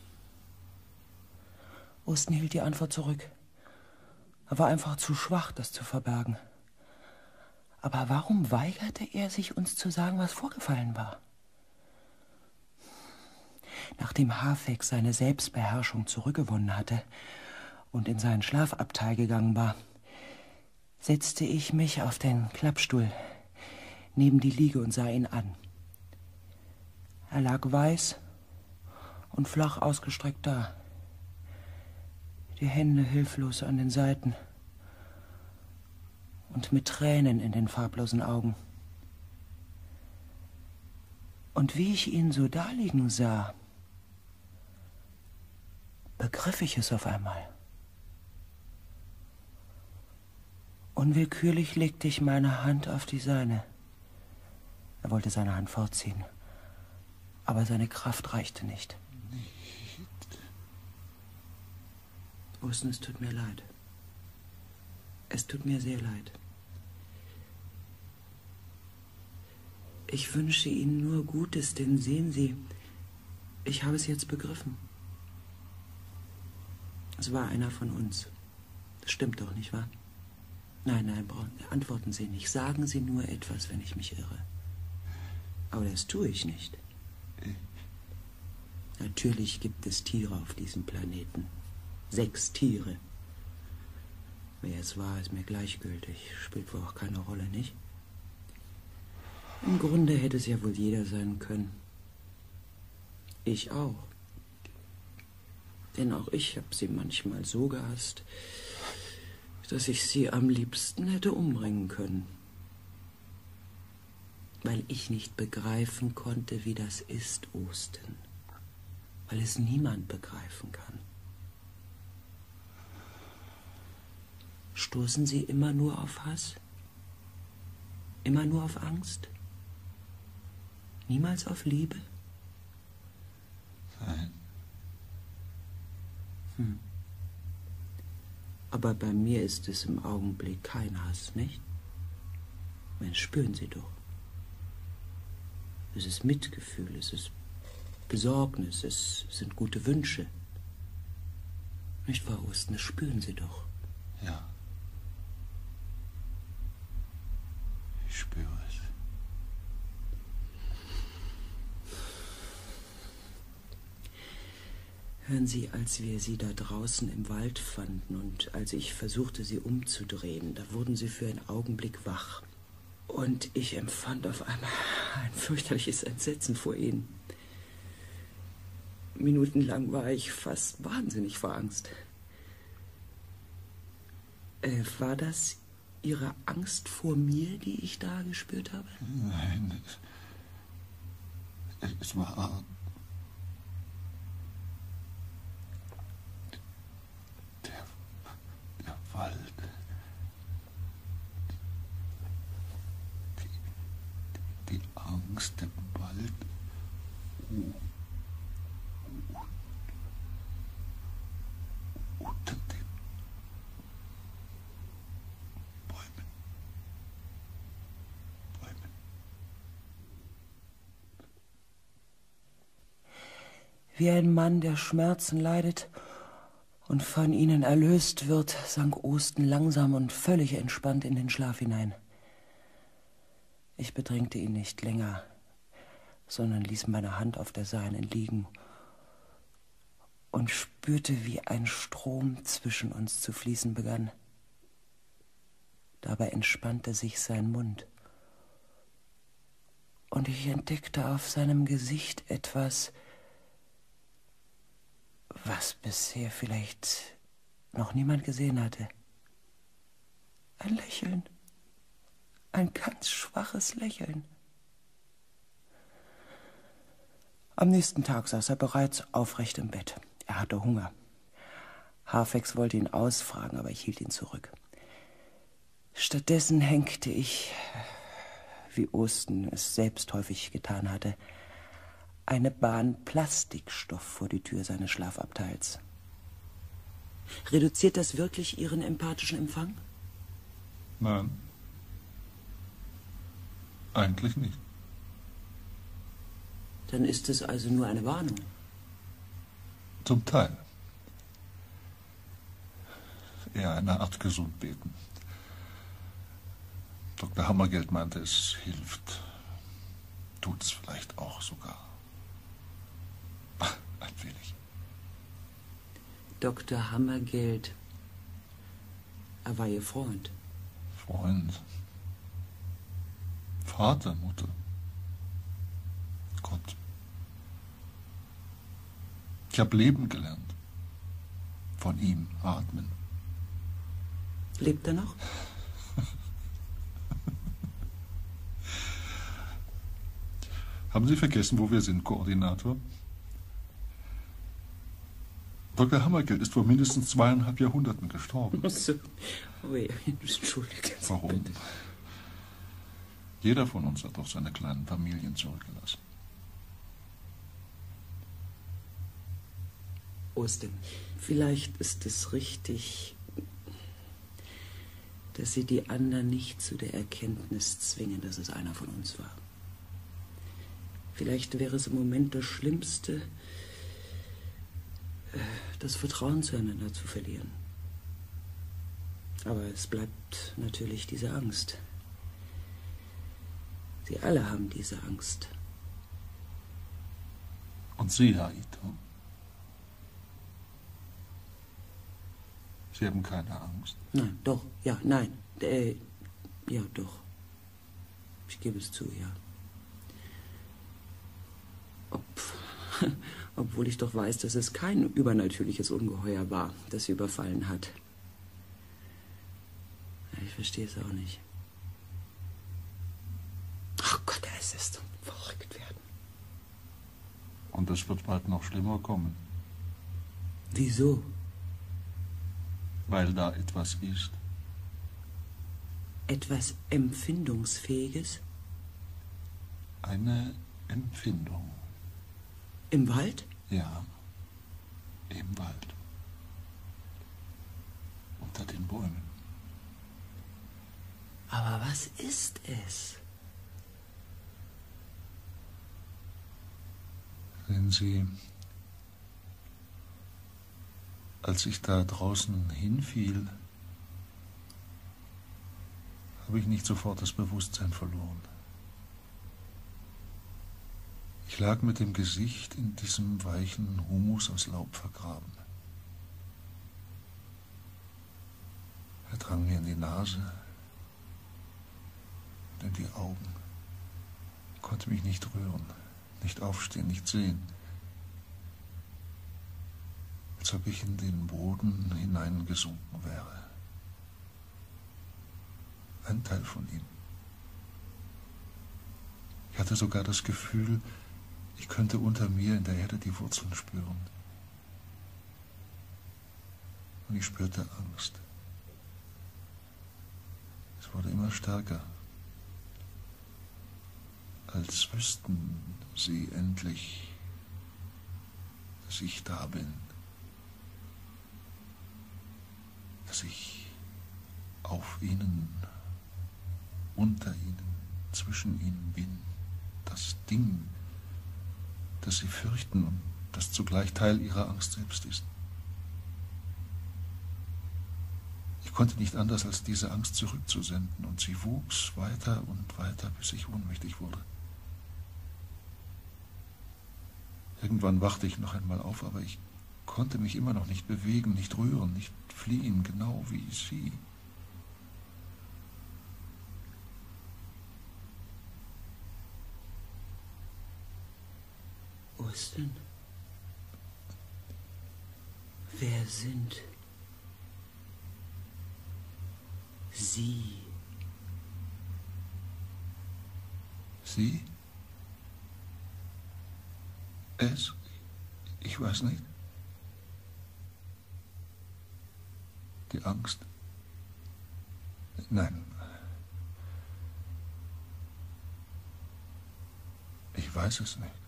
Osten hielt die Antwort zurück. Er war einfach zu schwach, das zu verbergen. Aber warum weigerte er sich, uns zu sagen, was vorgefallen war? Nachdem Hafek seine Selbstbeherrschung zurückgewonnen hatte und in seinen Schlafabteil gegangen war, setzte ich mich auf den Klappstuhl neben die Liege und sah ihn an. Er lag weiß und flach ausgestreckt da, die Hände hilflos an den Seiten und mit Tränen in den farblosen Augen. Und wie ich ihn so daliegen sah, begriff ich es auf einmal. Unwillkürlich legte ich meine Hand auf die seine. Er wollte seine Hand fortziehen, aber seine Kraft reichte nicht. Osten, es tut mir leid. Es tut mir sehr leid. Ich wünsche Ihnen nur Gutes, denn sehen Sie, ich habe es jetzt begriffen. Es war einer von uns. Das stimmt doch, nicht wahr? Nein, nein, Braun, antworten Sie nicht. Sagen Sie nur etwas, wenn ich mich irre. Aber das tue ich nicht. Natürlich gibt es Tiere auf diesem Planeten. Sechs Tiere. Wer es war, ist mir gleichgültig. Spielt wohl auch keine Rolle, nicht? Im Grunde hätte es ja wohl jeder sein können. Ich auch. Denn auch ich habe sie manchmal so gehasst, dass ich sie am liebsten hätte umbringen können. Weil ich nicht begreifen konnte, wie das ist, Osten. Weil es niemand begreifen kann. Stoßen Sie immer nur auf Hass? Immer nur auf Angst? Niemals auf Liebe? Nein. Hm. Aber bei mir ist es im Augenblick kein Hass, nicht? Mensch, spüren Sie doch. Es ist Mitgefühl, es ist Besorgnis, es sind gute Wünsche. Nicht wahr, Osten? Das spüren Sie doch. Ja. Ich spüre es. Hören Sie, als wir Sie da draußen im Wald fanden und als ich versuchte, Sie umzudrehen, da wurden Sie für einen Augenblick wach. Und ich empfand auf einmal ein fürchterliches Entsetzen vor Ihnen. Minutenlang war ich fast wahnsinnig vor Angst. Äh, war das Ihre Angst vor mir, die ich da gespürt habe? Nein, es, es war... Der, der Wald. Die, die Angst im Wald. Oh. Unter den Bäumen. Bäumen. Wie ein Mann, der Schmerzen leidet und von ihnen erlöst wird, sank Osten langsam und völlig entspannt in den Schlaf hinein. Ich bedrängte ihn nicht länger, sondern ließ meine Hand auf der seinen liegen und spürte, wie ein Strom zwischen uns zu fließen begann. Dabei entspannte sich sein Mund. Und ich entdeckte auf seinem Gesicht etwas, was bisher vielleicht noch niemand gesehen hatte. Ein Lächeln. Ein ganz schwaches Lächeln. Am nächsten Tag saß er bereits aufrecht im Bett. Er hatte Hunger. Harfex wollte ihn ausfragen, aber ich hielt ihn zurück. Stattdessen hängte ich, wie Osten es selbst häufig getan hatte, eine Bahn Plastikstoff vor die Tür seines Schlafabteils. Reduziert das wirklich Ihren empathischen Empfang? Nein. Eigentlich nicht. Dann ist es also nur eine Warnung. Zum Teil. Eher eine Art Gesundbeten. Doktor Hammergeld meinte, es hilft. Tut es vielleicht auch sogar. Ein wenig. Doktor Hammergeld, er war Ihr Freund. Freund. Vater, Mutter. Gott. Ich habe leben gelernt. Von ihm atmen. Lebt er noch? Haben Sie vergessen, wo wir sind, Koordinator? Doktor Hammergeld ist vor mindestens zweieinhalb Jahrhunderten gestorben. Ach so. Oh ja, entschuldige. Warum? Jeder von uns hat doch seine kleinen Familien zurückgelassen. Osten, vielleicht ist es richtig, dass Sie die anderen nicht zu der Erkenntnis zwingen, dass es einer von uns war. Vielleicht wäre es im Moment das Schlimmste, das Vertrauen zueinander zu verlieren. Aber es bleibt natürlich diese Angst. Sie alle haben diese Angst. Und Sie, Herr Ito? Sie haben keine Angst? Nein, doch, ja, nein, äh, ja, doch. Ich gebe es zu, ja. Ob, obwohl ich doch weiß, dass es kein übernatürliches Ungeheuer war, das sie überfallen hat. Ich verstehe es auch nicht. Ach Gott, es ist zum verrückt werden. Und es wird bald noch schlimmer kommen. Wieso? Weil da etwas ist. Etwas Empfindungsfähiges? Eine Empfindung. Im Wald? Ja, im Wald. Unter den Bäumen. Aber was ist es? Sehen Sie, als ich da draußen hinfiel, habe ich nicht sofort das Bewusstsein verloren. Ich lag mit dem Gesicht in diesem weichen Humus aus Laub vergraben. Er drang mir in die Nase und in die Augen. Ich konnte mich nicht rühren, nicht aufstehen, nicht sehen. Als ob ich in den Boden hineingesunken wäre. Ein Teil von ihm. Ich hatte sogar das Gefühl, ich könnte unter mir in der Erde die Wurzeln spüren. Und ich spürte Angst. Es wurde immer stärker. Als wüssten sie endlich, dass ich da bin. Dass ich auf ihnen, unter ihnen, zwischen ihnen bin. Das Ding, das sie fürchten und das zugleich Teil ihrer Angst selbst ist. Ich konnte nicht anders, als diese Angst zurückzusenden, und sie wuchs weiter und weiter, bis ich ohnmächtig wurde. Irgendwann wachte ich noch einmal auf, aber ich konnte mich immer noch nicht bewegen, nicht rühren, nicht fliehen, genau wie sie. Osten? Wer sind Sie? Sie? Es? Ich weiß nicht. Die Angst? Nein. Ich weiß es nicht.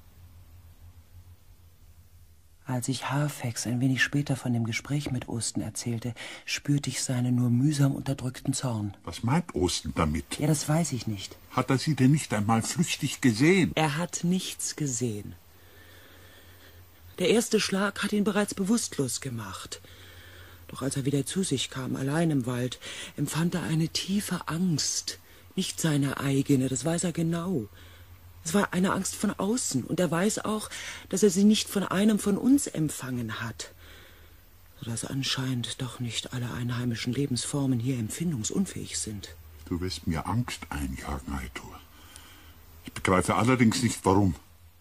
Als ich Harfex ein wenig später von dem Gespräch mit Osten erzählte, spürte ich seinen nur mühsam unterdrückten Zorn. Was meint Osten damit? Ja, das weiß ich nicht. Hat er Sie denn nicht einmal flüchtig gesehen? Er hat nichts gesehen. Der erste Schlag hat ihn bereits bewusstlos gemacht. Doch als er wieder zu sich kam, allein im Wald, empfand er eine tiefe Angst. Nicht seine eigene, das weiß er genau. Es war eine Angst von außen, und er weiß auch, dass er sie nicht von einem von uns empfangen hat. Sodass anscheinend doch nicht alle einheimischen Lebensformen hier empfindungsunfähig sind. Du wirst mir Angst einjagen, Aitor. Ich begreife allerdings nicht, warum.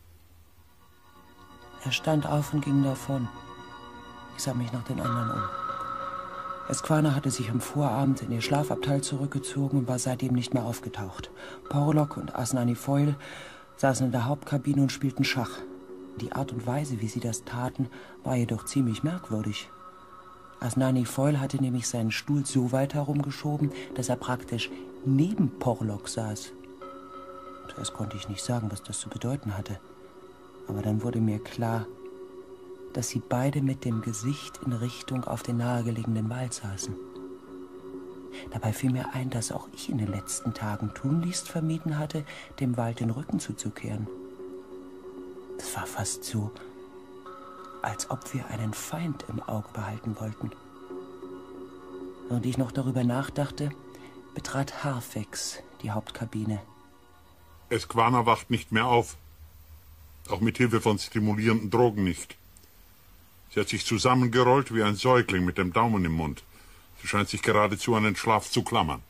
Er stand auf und ging davon. Ich sah mich nach den anderen um. Esquana hatte sich am Vorabend in ihr Schlafabteil zurückgezogen und war seitdem nicht mehr aufgetaucht. Porlock und Asnani Foyle saßen in der Hauptkabine und spielten Schach. Die Art und Weise, wie sie das taten, war jedoch ziemlich merkwürdig. Asnani Foyle hatte nämlich seinen Stuhl so weit herumgeschoben, dass er praktisch neben Porlock saß. Zuerst konnte ich nicht sagen, was das zu bedeuten hatte. Aber dann wurde mir klar, dass sie beide mit dem Gesicht in Richtung auf den nahegelegenen Wald saßen. Dabei fiel mir ein, dass auch ich in den letzten Tagen tunlichst vermieden hatte, dem Wald den Rücken zuzukehren. Es war fast so, als ob wir einen Feind im Auge behalten wollten. Während ich noch darüber nachdachte, betrat Harfex die Hauptkabine. Esquana wacht nicht mehr auf. Auch mit Hilfe von stimulierenden Drogen nicht. Sie hat sich zusammengerollt wie ein Säugling mit dem Daumen im Mund. Sie scheint sich geradezu an den Schlaf zu klammern.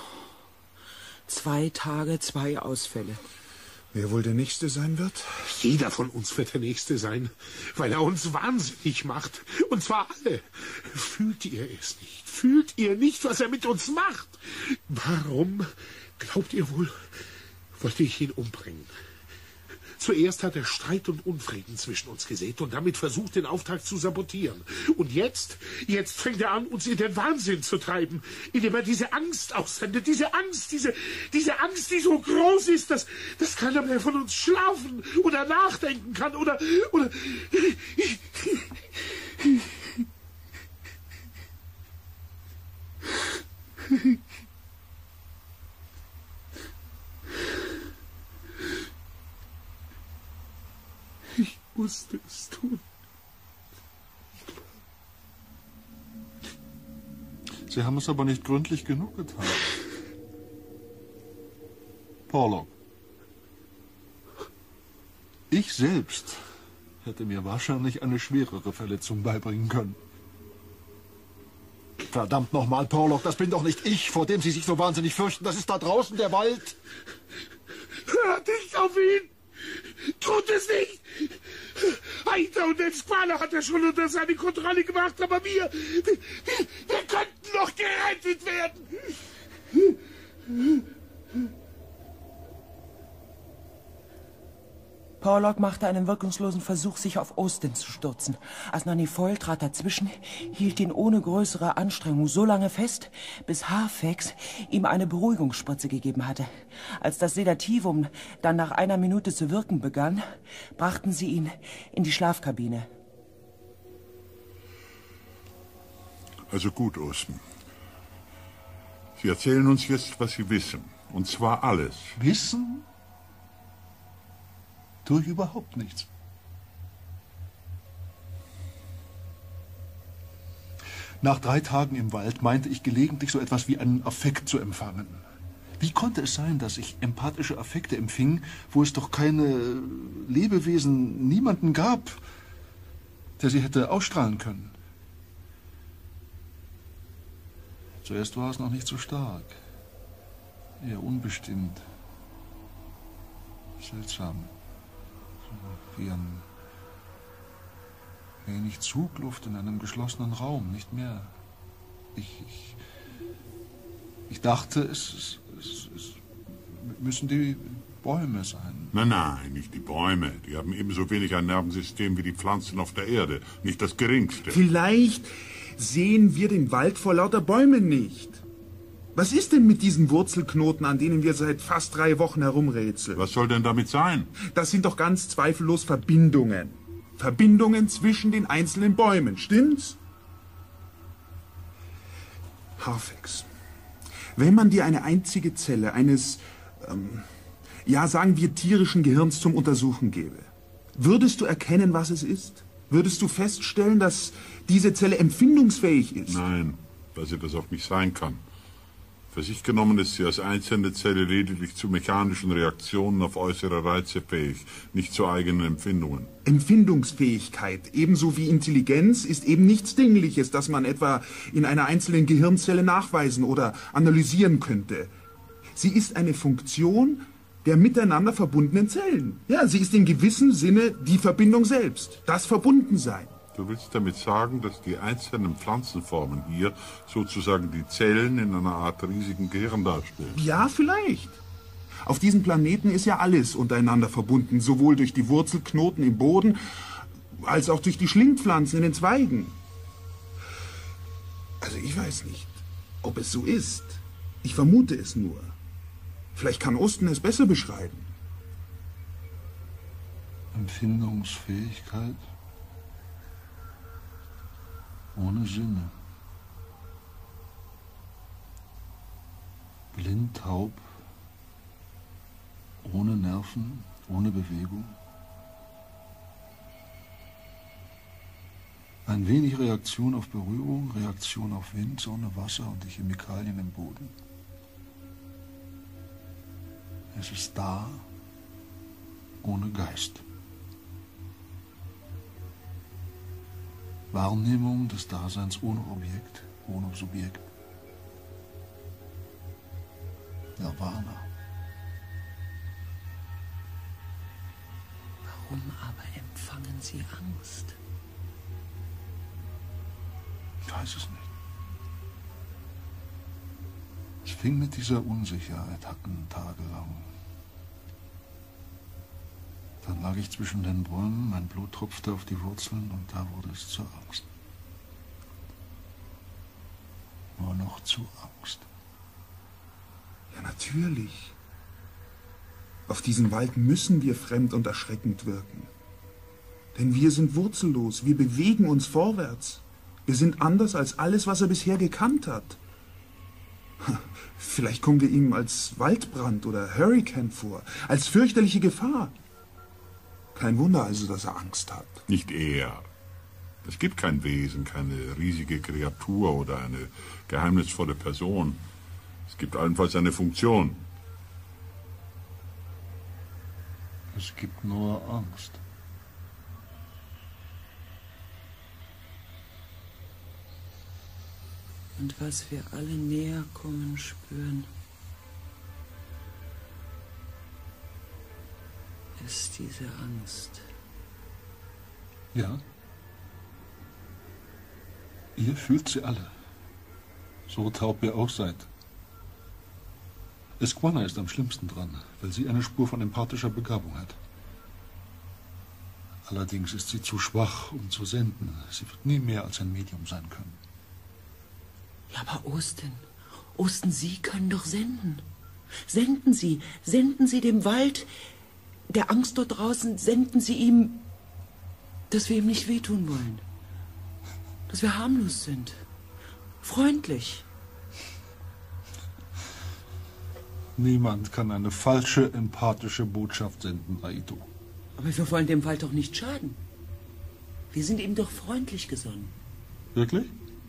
Zwei Tage, zwei Ausfälle. Wer wohl der Nächste sein wird? Jeder von uns wird der Nächste sein, weil er uns wahnsinnig macht. Und zwar alle. Fühlt ihr es nicht? Fühlt ihr nicht, was er mit uns macht? Warum, glaubt ihr wohl, wollte ich ihn umbringen? Zuerst hat er Streit und Unfrieden zwischen uns gesät und damit versucht, den Auftrag zu sabotieren. Und jetzt, jetzt fängt er an, uns in den Wahnsinn zu treiben, indem er diese Angst aussendet. Diese Angst, diese, diese Angst, die so groß ist, dass, dass keiner mehr von uns schlafen oder nachdenken kann oder, oder... Ich musste es tun. Sie haben es aber nicht gründlich genug getan. Porlock. Ich selbst hätte mir wahrscheinlich eine schwerere Verletzung beibringen können. Verdammt nochmal, Porlock, das bin doch nicht ich, vor dem Sie sich so wahnsinnig fürchten. Das ist da draußen der Wald. Hört nicht auf ihn! Tut es nicht! Aita und Esquana hat er schon unter seine Kontrolle gemacht, aber wir, wir, wir könnten noch gerettet werden! Porlock machte einen wirkungslosen Versuch, sich auf Austin zu stürzen. Asnani Foyle trat dazwischen, hielt ihn ohne größere Anstrengung so lange fest, bis Harfex ihm eine Beruhigungsspritze gegeben hatte. Als das Sedativum dann nach einer Minute zu wirken begann, brachten sie ihn in die Schlafkabine. Also gut, Osten. Sie erzählen uns jetzt, was Sie wissen. Und zwar alles. Wissen? Tue ich überhaupt nichts. Nach drei Tagen im Wald meinte ich gelegentlich so etwas wie einen Affekt zu empfangen. Wie konnte es sein, dass ich empathische Affekte empfing, wo es doch keine Lebewesen, niemanden gab, der sie hätte ausstrahlen können? Zuerst war es noch nicht so stark, eher unbestimmt, seltsam. Wie ein wenig Zugluft in einem geschlossenen Raum, nicht mehr. Ich, ich, ich dachte, es, es, es, es müssen die Bäume sein. Nein, nein, nicht die Bäume. Die haben ebenso wenig ein Nervensystem wie die Pflanzen auf der Erde. Nicht das geringste. Vielleicht sehen wir den Wald vor lauter Bäumen nicht. Was ist denn mit diesen Wurzelknoten, an denen wir seit fast drei Wochen herumrätseln? Was soll denn damit sein? Das sind doch ganz zweifellos Verbindungen. Verbindungen zwischen den einzelnen Bäumen, stimmt's? Harfex, wenn man dir eine einzige Zelle eines, ähm, ja sagen wir tierischen Gehirns zum Untersuchen gäbe, würdest du erkennen, was es ist? Würdest du feststellen, dass diese Zelle empfindungsfähig ist? Nein, weil sie das auch nicht sein kann. Für sich genommen ist sie als einzelne Zelle lediglich zu mechanischen Reaktionen auf äußere Reize fähig, nicht zu eigenen Empfindungen. Empfindungsfähigkeit, ebenso wie Intelligenz, ist eben nichts Dingliches, das man etwa in einer einzelnen Gehirnzelle nachweisen oder analysieren könnte. Sie ist eine Funktion der miteinander verbundenen Zellen. Ja, sie ist in gewissem Sinne die Verbindung selbst, das Verbundensein. Du willst damit sagen, dass die einzelnen Pflanzenformen hier sozusagen die Zellen in einer Art riesigen Gehirn darstellen? Ja, vielleicht. Auf diesem Planeten ist ja alles untereinander verbunden, sowohl durch die Wurzelknoten im Boden, als auch durch die Schlingpflanzen in den Zweigen. Also ich weiß nicht, ob es so ist. Ich vermute es nur. Vielleicht kann Osten es besser beschreiben. Empfindungsfähigkeit ohne Sinne. Blind, taub, ohne Nerven, ohne Bewegung. Ein wenig Reaktion auf Berührung, Reaktion auf Wind, Sonne, Wasser und die Chemikalien im Boden. Es ist da, ohne Geist. Wahrnehmung des Daseins ohne Objekt, ohne Subjekt. Nirvana. Warum aber empfangen Sie Angst? Ich weiß es nicht. Es fing mit dieser Unsicherheit an, tagelang. Dann lag ich zwischen den Bäumen, mein Blut tropfte auf die Wurzeln und da wurde es zur Angst. Nur noch zu Angst. Ja, natürlich. Auf diesen Wald müssen wir fremd und erschreckend wirken. Denn wir sind wurzellos, wir bewegen uns vorwärts. Wir sind anders als alles, was er bisher gekannt hat. Vielleicht kommen wir ihm als Waldbrand oder Hurrikan vor, als fürchterliche Gefahr. Kein Wunder also, dass er Angst hat. Nicht er. Es gibt kein Wesen, keine riesige Kreatur oder eine geheimnisvolle Person. Es gibt allenfalls eine Funktion. Es gibt nur Angst. Und was wir alle näher kommen spüren, ist diese Angst. Ja. Ihr fühlt sie alle. So taub ihr auch seid. Esquana ist am schlimmsten dran, weil sie eine Spur von empathischer Begabung hat. Allerdings ist sie zu schwach, um zu senden. Sie wird nie mehr als ein Medium sein können. Ja, aber Osten, Osten, Sie können doch senden. Senden Sie, senden Sie dem Wald, der Angst dort draußen, senden Sie ihm, dass wir ihm nicht wehtun wollen. Dass wir harmlos sind. Freundlich. Niemand kann eine falsche, empathische Botschaft senden, Aito. Aber wir wollen dem Wald doch nicht schaden. Wir sind ihm doch freundlich gesonnen. Wirklich?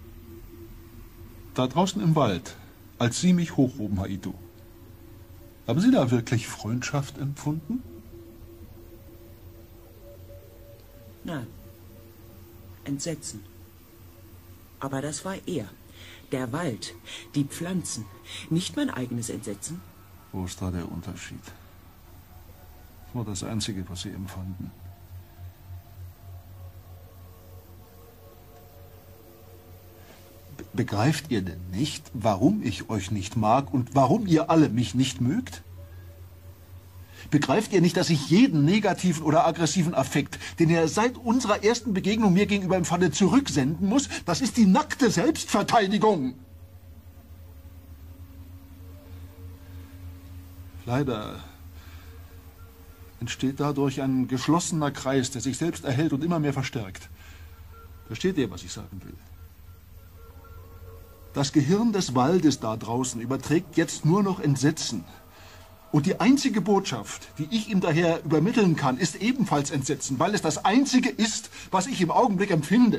Da draußen im Wald, als Sie mich hochhoben, Aito, haben Sie da wirklich Freundschaft empfunden? Nein. Entsetzen. Aber das war er. Der Wald, die Pflanzen. Nicht mein eigenes Entsetzen. Wo ist da der Unterschied? Das war das Einzige, was Sie empfanden. Be- Begreift ihr denn nicht, warum ich euch nicht mag und warum ihr alle mich nicht mögt? Begreift ihr nicht, dass ich jeden negativen oder aggressiven Affekt, den er seit unserer ersten Begegnung mir gegenüber empfand, zurücksenden muss? Das ist die nackte Selbstverteidigung. Leider entsteht dadurch ein geschlossener Kreis, der sich selbst erhält und immer mehr verstärkt. Versteht ihr, was ich sagen will? Das Gehirn des Waldes da draußen überträgt jetzt nur noch Entsetzen. Und die einzige Botschaft, die ich ihm daher übermitteln kann, ist ebenfalls Entsetzen, weil es das Einzige ist, was ich im Augenblick empfinde.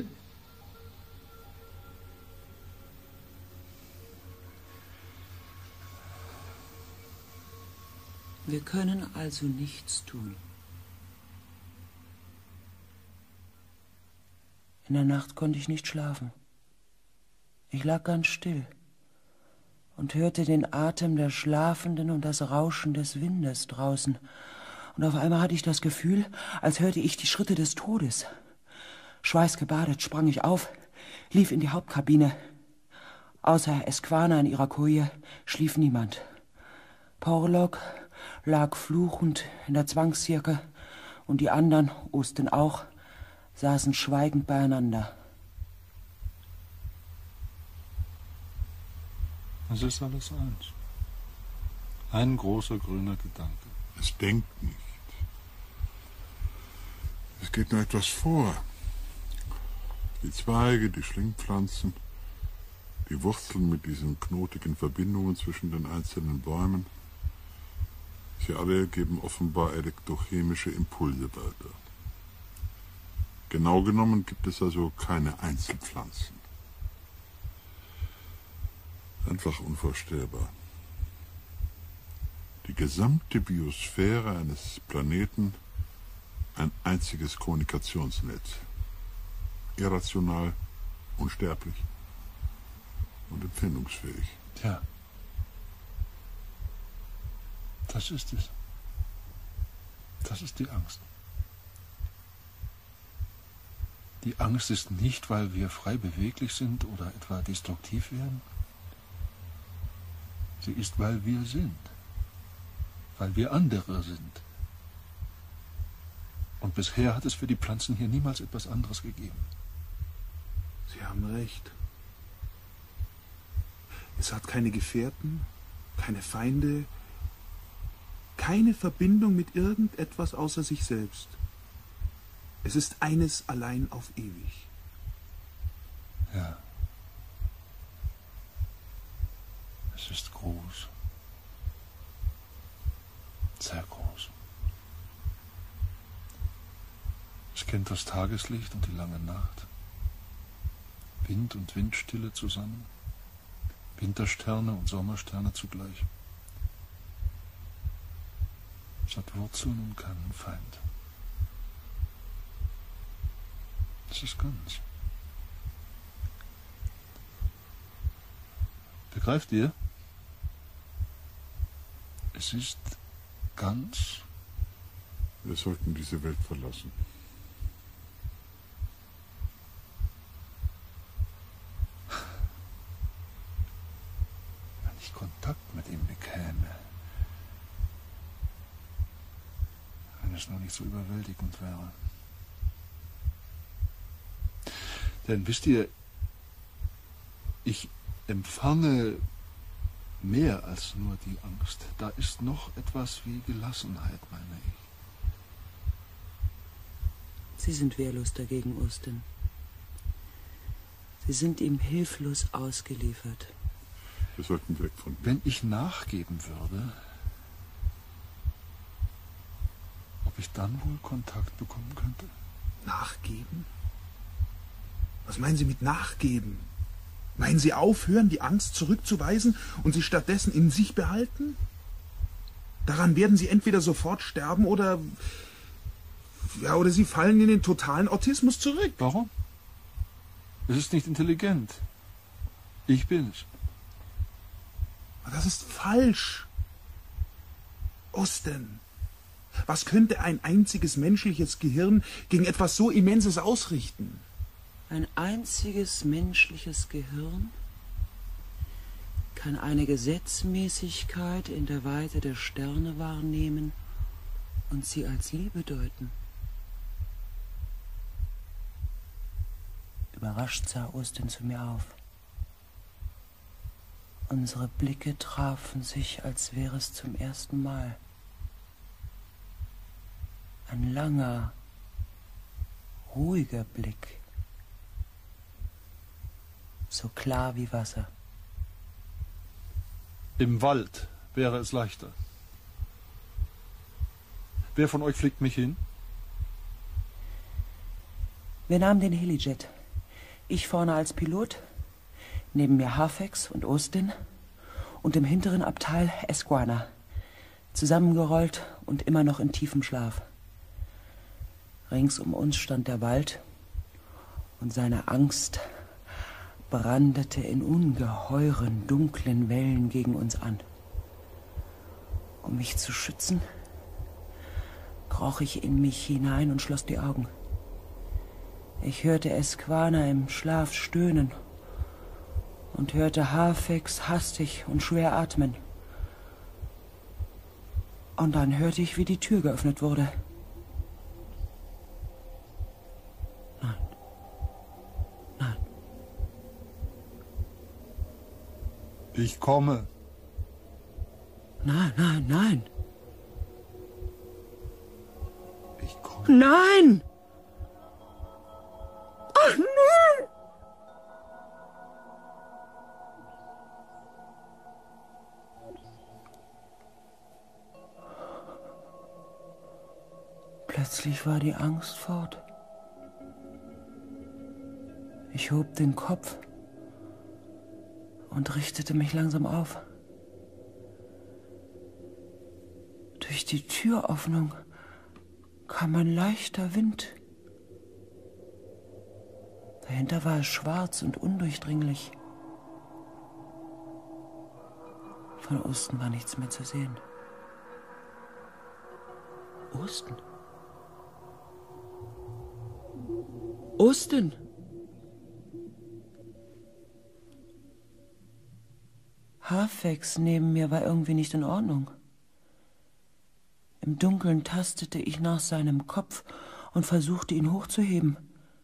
Wir können also nichts tun. In der Nacht konnte ich nicht schlafen. Ich lag ganz still und hörte den Atem der Schlafenden und das Rauschen des Windes draußen. Und auf einmal hatte ich das Gefühl, als hörte ich die Schritte des Todes. Schweißgebadet sprang ich auf, lief in die Hauptkabine. Außer Esquana in ihrer Koje schlief niemand. Porlock lag fluchend in der Zwangszirke und die anderen, Osten auch, saßen schweigend beieinander. Es ist alles eins. Ein großer grüner Gedanke. Es denkt nicht. Es geht nur etwas vor. Die Zweige, die Schlingpflanzen, die Wurzeln mit diesen knotigen Verbindungen zwischen den einzelnen Bäumen. Sie alle geben offenbar elektrochemische Impulse weiter. Genau genommen gibt es also keine Einzelpflanzen. Einfach unvorstellbar. Die gesamte Biosphäre eines Planeten ein einziges Kommunikationsnetz. Irrational, unsterblich und empfindungsfähig. Tja. Das ist es. Das ist die Angst. Die Angst ist nicht, weil wir frei beweglich sind oder etwa destruktiv werden. Sie ist, weil wir sind. Weil wir andere sind. Und bisher hat es für die Pflanzen hier niemals etwas anderes gegeben. Sie haben recht. Es hat keine Gefährten, keine Feinde, keine Verbindung mit irgendetwas außer sich selbst. Es ist eines allein auf ewig. Ja. Es ist groß. Sehr groß. Es kennt das Tageslicht und die lange Nacht. Wind und Windstille zusammen. Wintersterne und Sommersterne zugleich. Es hat Wurzeln und keinen Feind. Es ist ganz. Begreift ihr? Es ist ganz. Wir sollten diese Welt verlassen. Wenn ich Kontakt mit ihm bekäme. Wenn es nur nicht so überwältigend wäre. Denn wisst ihr, ich empfange mehr als nur die Angst. Da ist noch etwas wie Gelassenheit, meine ich. Sie sind wehrlos dagegen, Osten. Sie sind ihm hilflos ausgeliefert. Wir sollten weg von ihm. Wenn ich nachgeben würde, ob ich dann wohl Kontakt bekommen könnte? Nachgeben? Was meinen Sie mit nachgeben? Meinen Sie aufhören, die Angst zurückzuweisen und sie stattdessen in sich behalten? Daran werden Sie entweder sofort sterben oder... Ja, oder Sie fallen in den totalen Autismus zurück. Warum? Es ist nicht intelligent. Ich bin es. Das ist falsch. Osten, was könnte ein einziges menschliches Gehirn gegen etwas so Immenses ausrichten? Ein einziges menschliches Gehirn kann eine Gesetzmäßigkeit in der Weite der Sterne wahrnehmen und sie als Liebe deuten. Überrascht sah Osten zu mir auf. Unsere Blicke trafen sich, als wäre es zum ersten Mal. Ein langer, ruhiger Blick, so klar wie Wasser. Im Wald wäre es leichter. Wer von euch fliegt mich hin? Wir nahmen den Helijet. Ich vorne als Pilot, neben mir Hafex und Austin und im hinteren Abteil Esquana, zusammengerollt und immer noch in tiefem Schlaf. Rings um uns stand der Wald und seine Angst brandete in ungeheuren, dunklen Wellen gegen uns an. Um mich zu schützen, kroch ich in mich hinein und schloss die Augen. Ich hörte Esquana im Schlaf stöhnen und hörte Hafex hastig und schwer atmen. Und dann hörte ich, wie die Tür geöffnet wurde. Nein. Nein. Ich komme. Nein, nein, nein. Ich komme. Nein! Ach, nein! Plötzlich war die Angst fort. Ich hob den Kopf und richtete mich langsam auf. Durch die Türöffnung kam ein leichter Wind. Dahinter war es schwarz und undurchdringlich. Von Osten war nichts mehr zu sehen. Osten? Osten! Hafex neben mir war irgendwie nicht in Ordnung. Im Dunkeln tastete ich nach seinem Kopf und versuchte, ihn hochzuheben.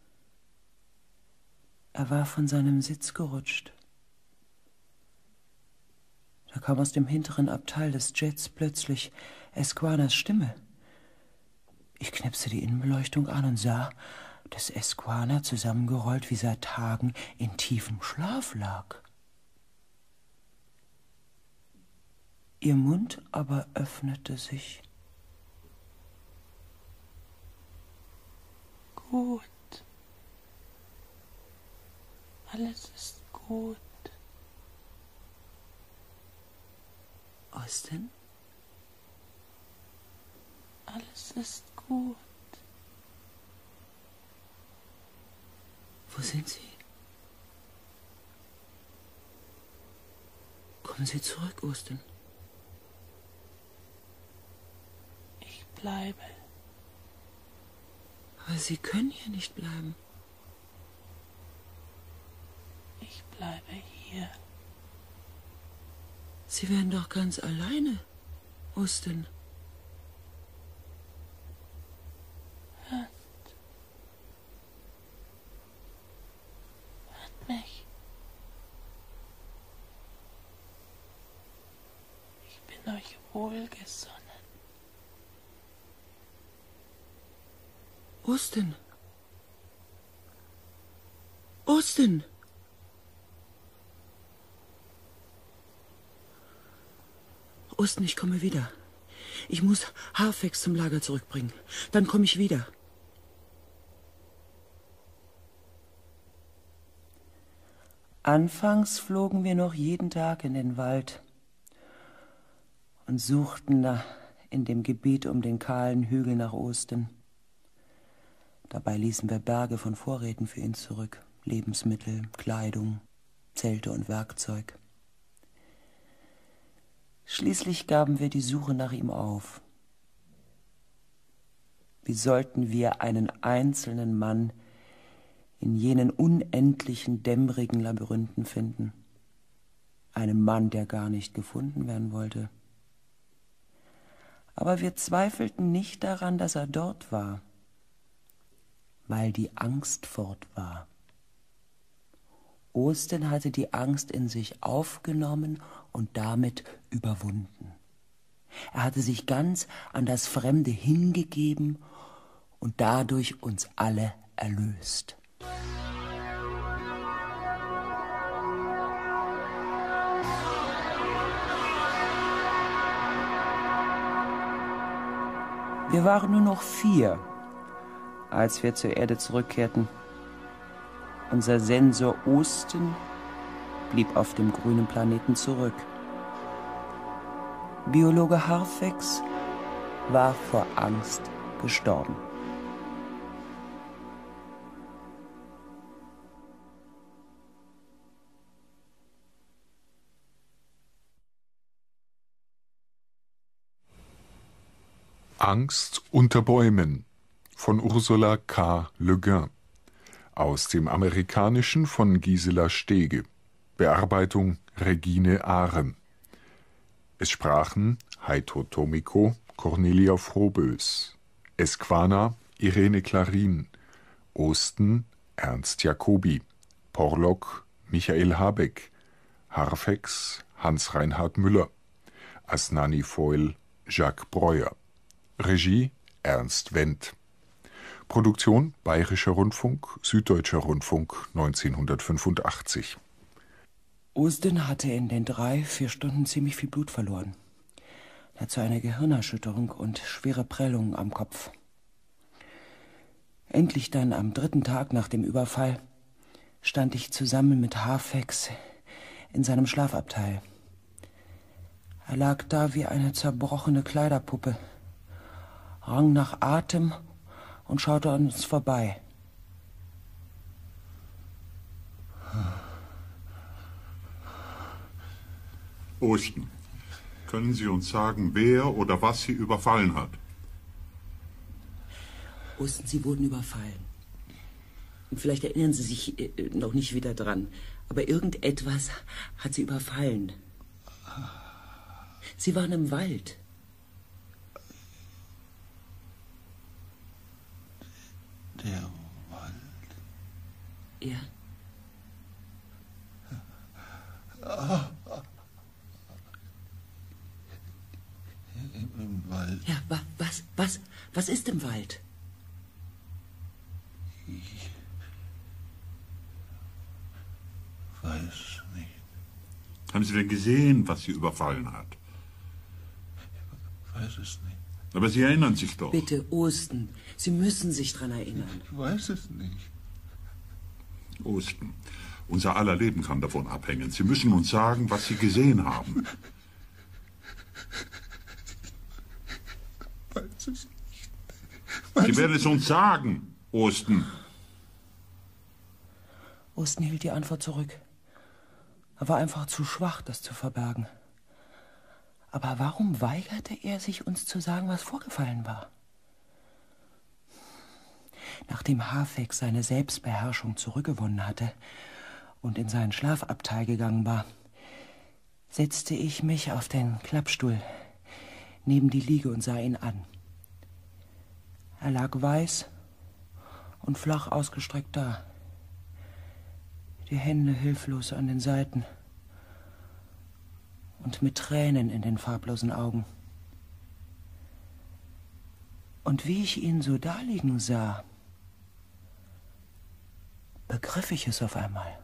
Er war von seinem Sitz gerutscht. Da kam aus dem hinteren Abteil des Jets plötzlich Esquanas Stimme. Ich knipste die Innenbeleuchtung an und sah, dass Esquana zusammengerollt wie seit Tagen in tiefem Schlaf lag. Ihr Mund aber öffnete sich. Gut. Alles ist gut. Austin? Alles ist gut. Wo sind Sie? Kommen Sie zurück, Austin. Ich bleibe. Aber Sie können hier nicht bleiben. Ich bleibe hier. Sie wären doch ganz alleine, Austin. Hört. Hört mich. Ich bin euch wohlgesonnen. Austin. Austin. Austin, ich komme wieder. Ich muss Hafex zum Lager zurückbringen. Dann komme ich wieder. Anfangs flogen wir noch jeden Tag in den Wald und suchten nach, in dem Gebiet um den kahlen Hügel nach Osten. Dabei ließen wir Berge von Vorräten für ihn zurück. Lebensmittel, Kleidung, Zelte und Werkzeug. Schließlich gaben wir die Suche nach ihm auf. Wie sollten wir einen einzelnen Mann in jenen unendlichen, dämmerigen Labyrinthen finden? Einen Mann, der gar nicht gefunden werden wollte. Aber wir zweifelten nicht daran, dass er dort war, weil die Angst fort war. Austen hatte die Angst in sich aufgenommen und damit überwunden. Er hatte sich ganz an das Fremde hingegeben und dadurch uns alle erlöst. Wir waren nur noch vier, als wir zur Erde zurückkehrten. Unser Sensor Austen blieb auf dem grünen Planeten zurück. Biologe Harfex war vor Angst gestorben. Angst unter Bäumen von Ursula K. Le Guin. Aus dem Amerikanischen von Gisela Stege. Bearbeitung Regine Ahren. Es sprachen Heito Tomiko, Cornelia Frohbös, Esquana, Irene Klarin, Austen, Ernst Jacobi, Porlock, Michael Habeck, Harfex, Hans-Reinhard Müller, Asnani Foil, Jacques Breuer. Regie Ernst Wendt. Produktion Bayerischer Rundfunk, Süddeutscher Rundfunk neunzehnhundertfünfundachtzig. Austen hatte in den drei, vier Stunden ziemlich viel Blut verloren. Dazu eine Gehirnerschütterung und schwere Prellungen am Kopf. Endlich dann am dritten Tag nach dem Überfall stand ich zusammen mit Harfex in seinem Schlafabteil. Er lag da wie eine zerbrochene Kleiderpuppe, rang nach Atem und schaute an uns vorbei. Austen, können Sie uns sagen, wer oder was Sie überfallen hat? Austen, Sie wurden überfallen. Und vielleicht erinnern Sie sich äh, noch nicht wieder dran, aber irgendetwas hat Sie überfallen. Sie waren im Wald. Der Wald? Ja. Ah. Im, Im Wald. Ja, wa, was, was, was ist im Wald? Ich weiß nicht. Haben Sie denn gesehen, was Sie überfallen hat? Ich weiß es nicht. Aber Sie erinnern sich doch. Bitte, Austen, Sie müssen sich dran erinnern. Ich weiß es nicht. Austen, unser aller Leben kann davon abhängen. Sie müssen uns sagen, was Sie gesehen haben. Ich weiß es nicht. Weiß Sie werden es uns sagen, Austen. Austen hielt die Antwort zurück. Er war einfach zu schwach, das zu verbergen. Aber warum weigerte er sich, uns zu sagen, was vorgefallen war? Nachdem Harfex seine Selbstbeherrschung zurückgewonnen hatte und in seinen Schlafabteil gegangen war, setzte ich mich auf den Klappstuhl neben die Liege und sah ihn an. Er lag weiß und flach ausgestreckt da, die Hände hilflos an den Seiten und mit Tränen in den farblosen Augen. Und wie ich ihn so daliegen sah, begriff ich es auf einmal.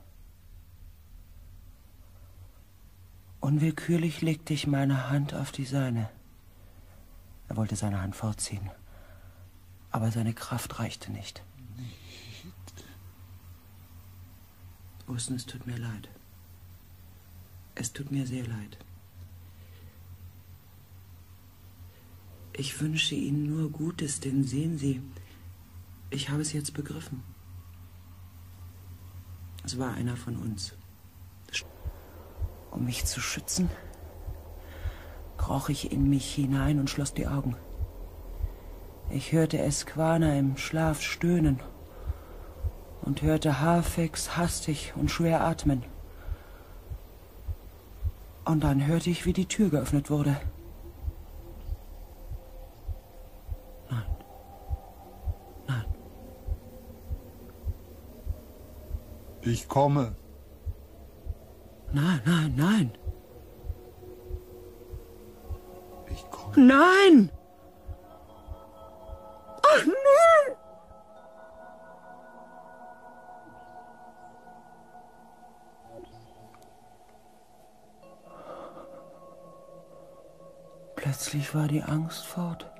Unwillkürlich legte ich meine Hand auf die seine. Er wollte seine Hand fortziehen, aber seine Kraft reichte nicht. nicht. Austen, es tut mir leid. Es tut mir sehr leid. Ich wünsche Ihnen nur Gutes, denn sehen Sie, ich habe es jetzt begriffen. Es war einer von uns. Um mich zu schützen, kroch ich in mich hinein und schloss die Augen. Ich hörte Esquana im Schlaf stöhnen und hörte Harfex hastig und schwer atmen. Und dann hörte ich, wie die Tür geöffnet wurde. Ich komme. Nein, nein, nein. Ich komme. Nein! Ach, nein! Plötzlich war die Angst fort.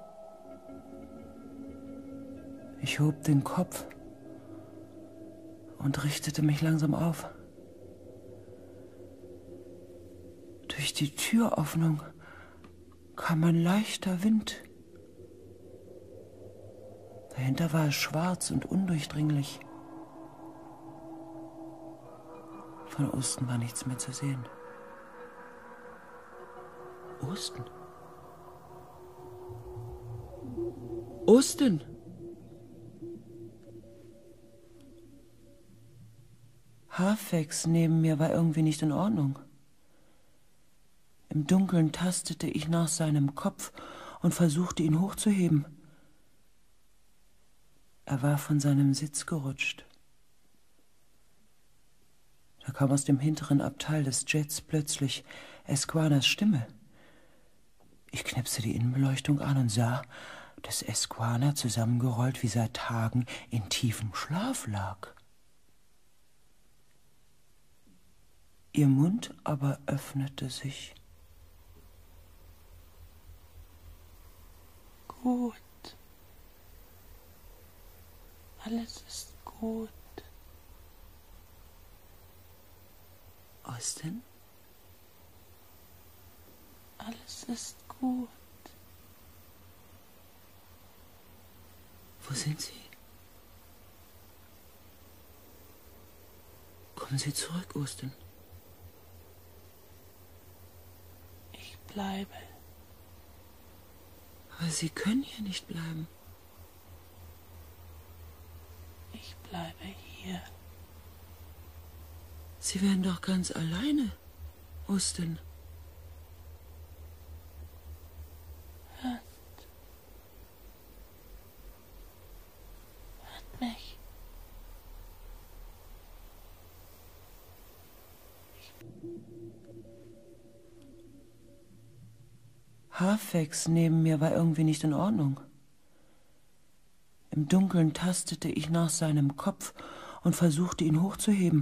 Ich hob den Kopf und richtete mich langsam auf. Durch die Türöffnung kam ein leichter Wind. Dahinter war es schwarz und undurchdringlich. Von Osten war nichts mehr zu sehen. Osten? Osten! Hafex neben mir war irgendwie nicht in Ordnung. Im Dunkeln tastete ich nach seinem Kopf und versuchte, ihn hochzuheben. Er war von seinem Sitz gerutscht. Da kam aus dem hinteren Abteil des Jets plötzlich Esquanas Stimme. Ich knipste die Innenbeleuchtung an und sah, dass Esquana zusammengerollt wie seit Tagen in tiefem Schlaf lag. Ihr Mund aber öffnete sich. Gut. Alles ist gut. Austin? Alles ist gut. Wo sind Sie? Kommen Sie zurück, Austin. Ich bleibe. Aber Sie können hier nicht bleiben. Ich bleibe hier. Sie wären doch ganz alleine, Austin. Hört. Hört mich. Hafex neben mir war irgendwie nicht in Ordnung. Im Dunkeln tastete ich nach seinem Kopf und versuchte, ihn hochzuheben.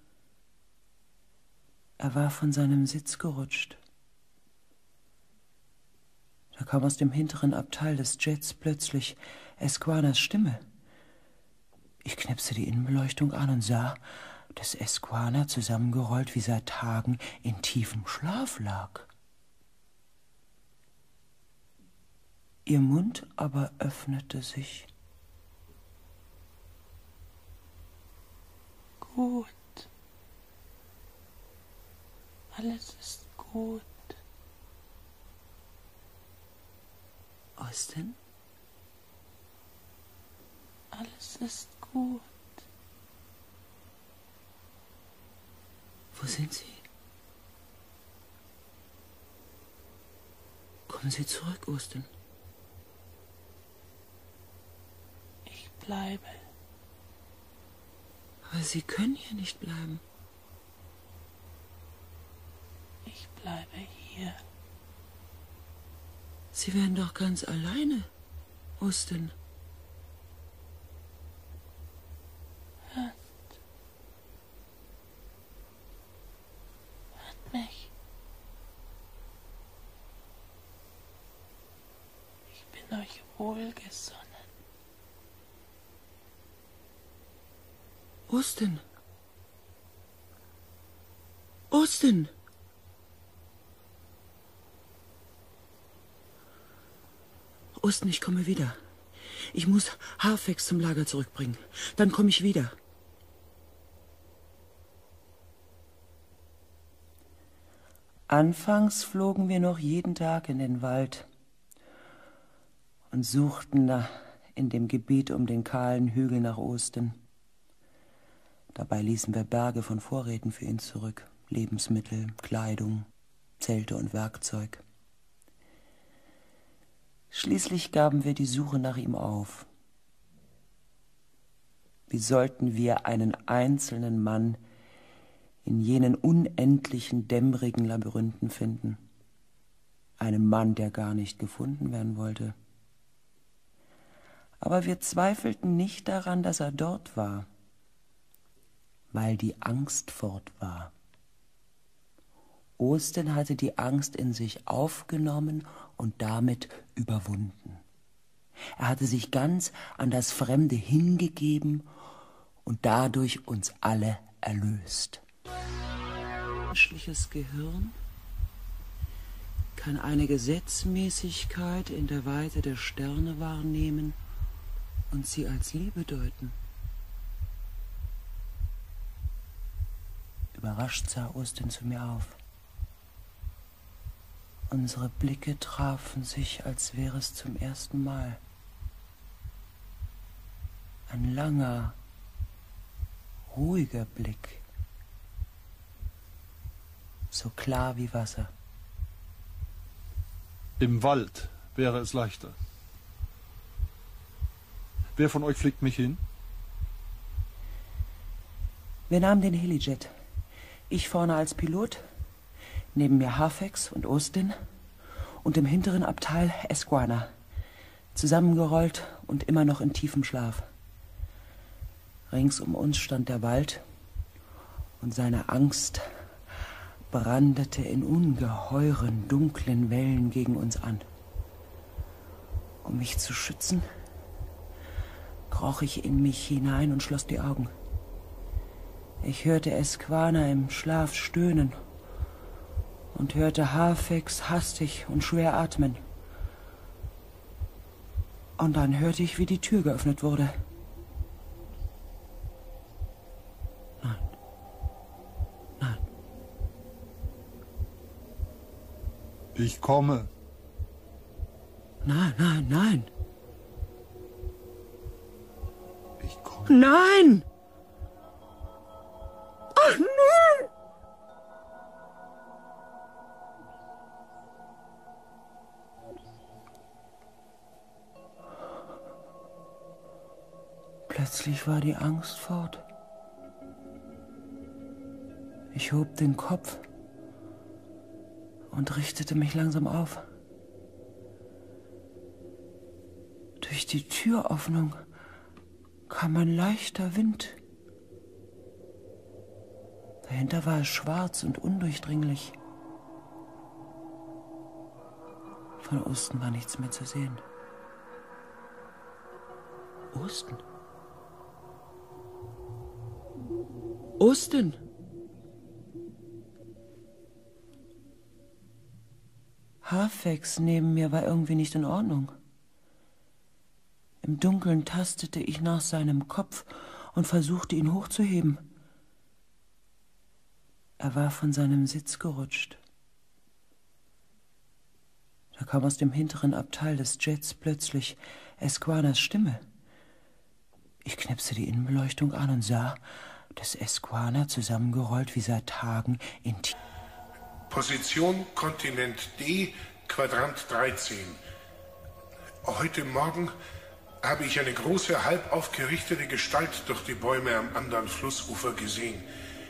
Er war von seinem Sitz gerutscht. Da kam aus dem hinteren Abteil des Jets plötzlich Esquanas Stimme. Ich knipste die Innenbeleuchtung an und sah, dass Esquana zusammengerollt wie seit Tagen in tiefem Schlaf lag. Ihr Mund aber öffnete sich. Gut. Alles ist gut. Austin? Alles ist gut. Wo sind Sie? Kommen Sie zurück, Austin. Ich bleibe. Aber Sie können hier nicht bleiben. Ich bleibe hier. Sie wären doch ganz alleine, Austin. Hört. Hört mich. Ich bin euch wohlgesonnen. Austin. Austin. Austin, ich komme wieder. Ich muss Hafex zum Lager zurückbringen. Dann komme ich wieder. Anfangs flogen wir noch jeden Tag in den Wald und suchten da in dem Gebiet um den kahlen Hügel nach Austin. Dabei ließen wir Berge von Vorräten für ihn zurück. Lebensmittel, Kleidung, Zelte und Werkzeug. Schließlich gaben wir die Suche nach ihm auf. Wie sollten wir einen einzelnen Mann in jenen unendlichen, dämmerigen Labyrinthen finden? Einen Mann, der gar nicht gefunden werden wollte. Aber wir zweifelten nicht daran, dass er dort war, weil die Angst fort war. Austen hatte die Angst in sich aufgenommen und damit überwunden. Er hatte sich ganz an das Fremde hingegeben und dadurch uns alle erlöst. Menschliches Gehirn kann eine Gesetzmäßigkeit in der Weite der Sterne wahrnehmen und sie als Liebe deuten. Überrascht sah Austen zu mir auf. Unsere Blicke trafen sich, als wäre es zum ersten Mal. Ein langer, ruhiger Blick, so klar wie Wasser. Im Wald wäre es leichter. Wer von euch fliegt mich hin? Wir nahmen den Helijet. Ich vorne als Pilot, neben mir Hafex und Austen und im hinteren Abteil Esquana, zusammengerollt und immer noch in tiefem Schlaf. Rings um uns stand der Wald und seine Angst brandete in ungeheuren, dunklen Wellen gegen uns an. Um mich zu schützen, kroch ich in mich hinein und schloss die Augen. Ich hörte Esquana im Schlaf stöhnen und hörte Hafex hastig und schwer atmen. Und dann hörte ich, wie die Tür geöffnet wurde. Nein. Nein. Ich komme. Nein, nein, nein. Ich komme. Nein! Ach, nein! Plötzlich war die Angst fort. Ich hob den Kopf und richtete mich langsam auf. Durch die Türöffnung kam ein leichter Wind. Dahinter war es schwarz und undurchdringlich. Von Austen war nichts mehr zu sehen. Austen? Austen! Hafex neben mir war irgendwie nicht in Ordnung. Im Dunkeln tastete ich nach seinem Kopf und versuchte, ihn hochzuheben. Er war von seinem Sitz gerutscht. Da kam aus dem hinteren Abteil des Jets plötzlich Esquanas Stimme. Ich knipste die Innenbeleuchtung an und sah, dass Esquana zusammengerollt wie seit Tagen in... Position Kontinent D, Quadrant dreizehn. Heute Morgen habe ich eine große, halb aufgerichtete Gestalt durch die Bäume am anderen Flussufer gesehen.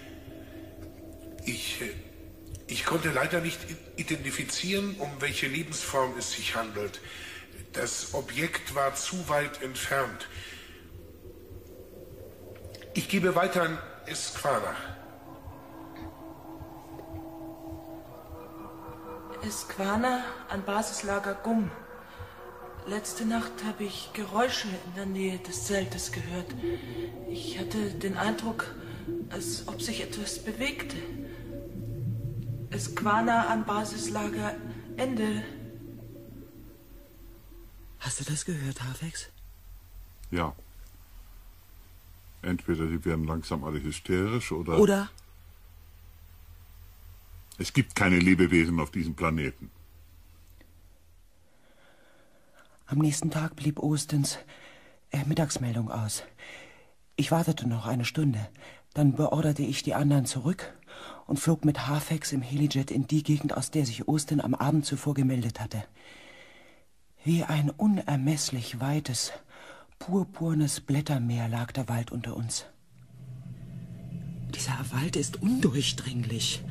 Ich, ich konnte leider nicht identifizieren, um welche Lebensform es sich handelt. Das Objekt war zu weit entfernt. Ich gebe weiter an Esquana. Esquana an Basislager Gumm. Letzte Nacht habe ich Geräusche in der Nähe des Zeltes gehört. Ich hatte den Eindruck, als ob sich etwas bewegte. Esquana an Basislager Ende. Hast du das gehört, Hafex? Ja. Entweder die werden langsam alle hysterisch oder... Oder? Es gibt keine Lebewesen auf diesem Planeten. Am nächsten Tag blieb Austens äh, Mittagsmeldung aus. Ich wartete noch eine Stunde. Dann beorderte ich die anderen zurück und flog mit Hafex im Helijet in die Gegend, aus der sich Austen am Abend zuvor gemeldet hatte. Wie ein unermesslich weites, purpurnes Blättermeer lag der Wald unter uns. Dieser Wald ist undurchdringlich.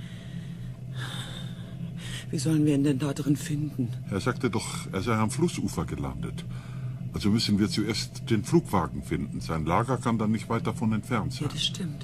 Wie sollen wir ihn denn da drin finden? Er sagte doch, er sei am Flussufer gelandet. Also müssen wir zuerst den Flugwagen finden. Sein Lager kann dann nicht weit davon entfernt sein. Ja, das stimmt.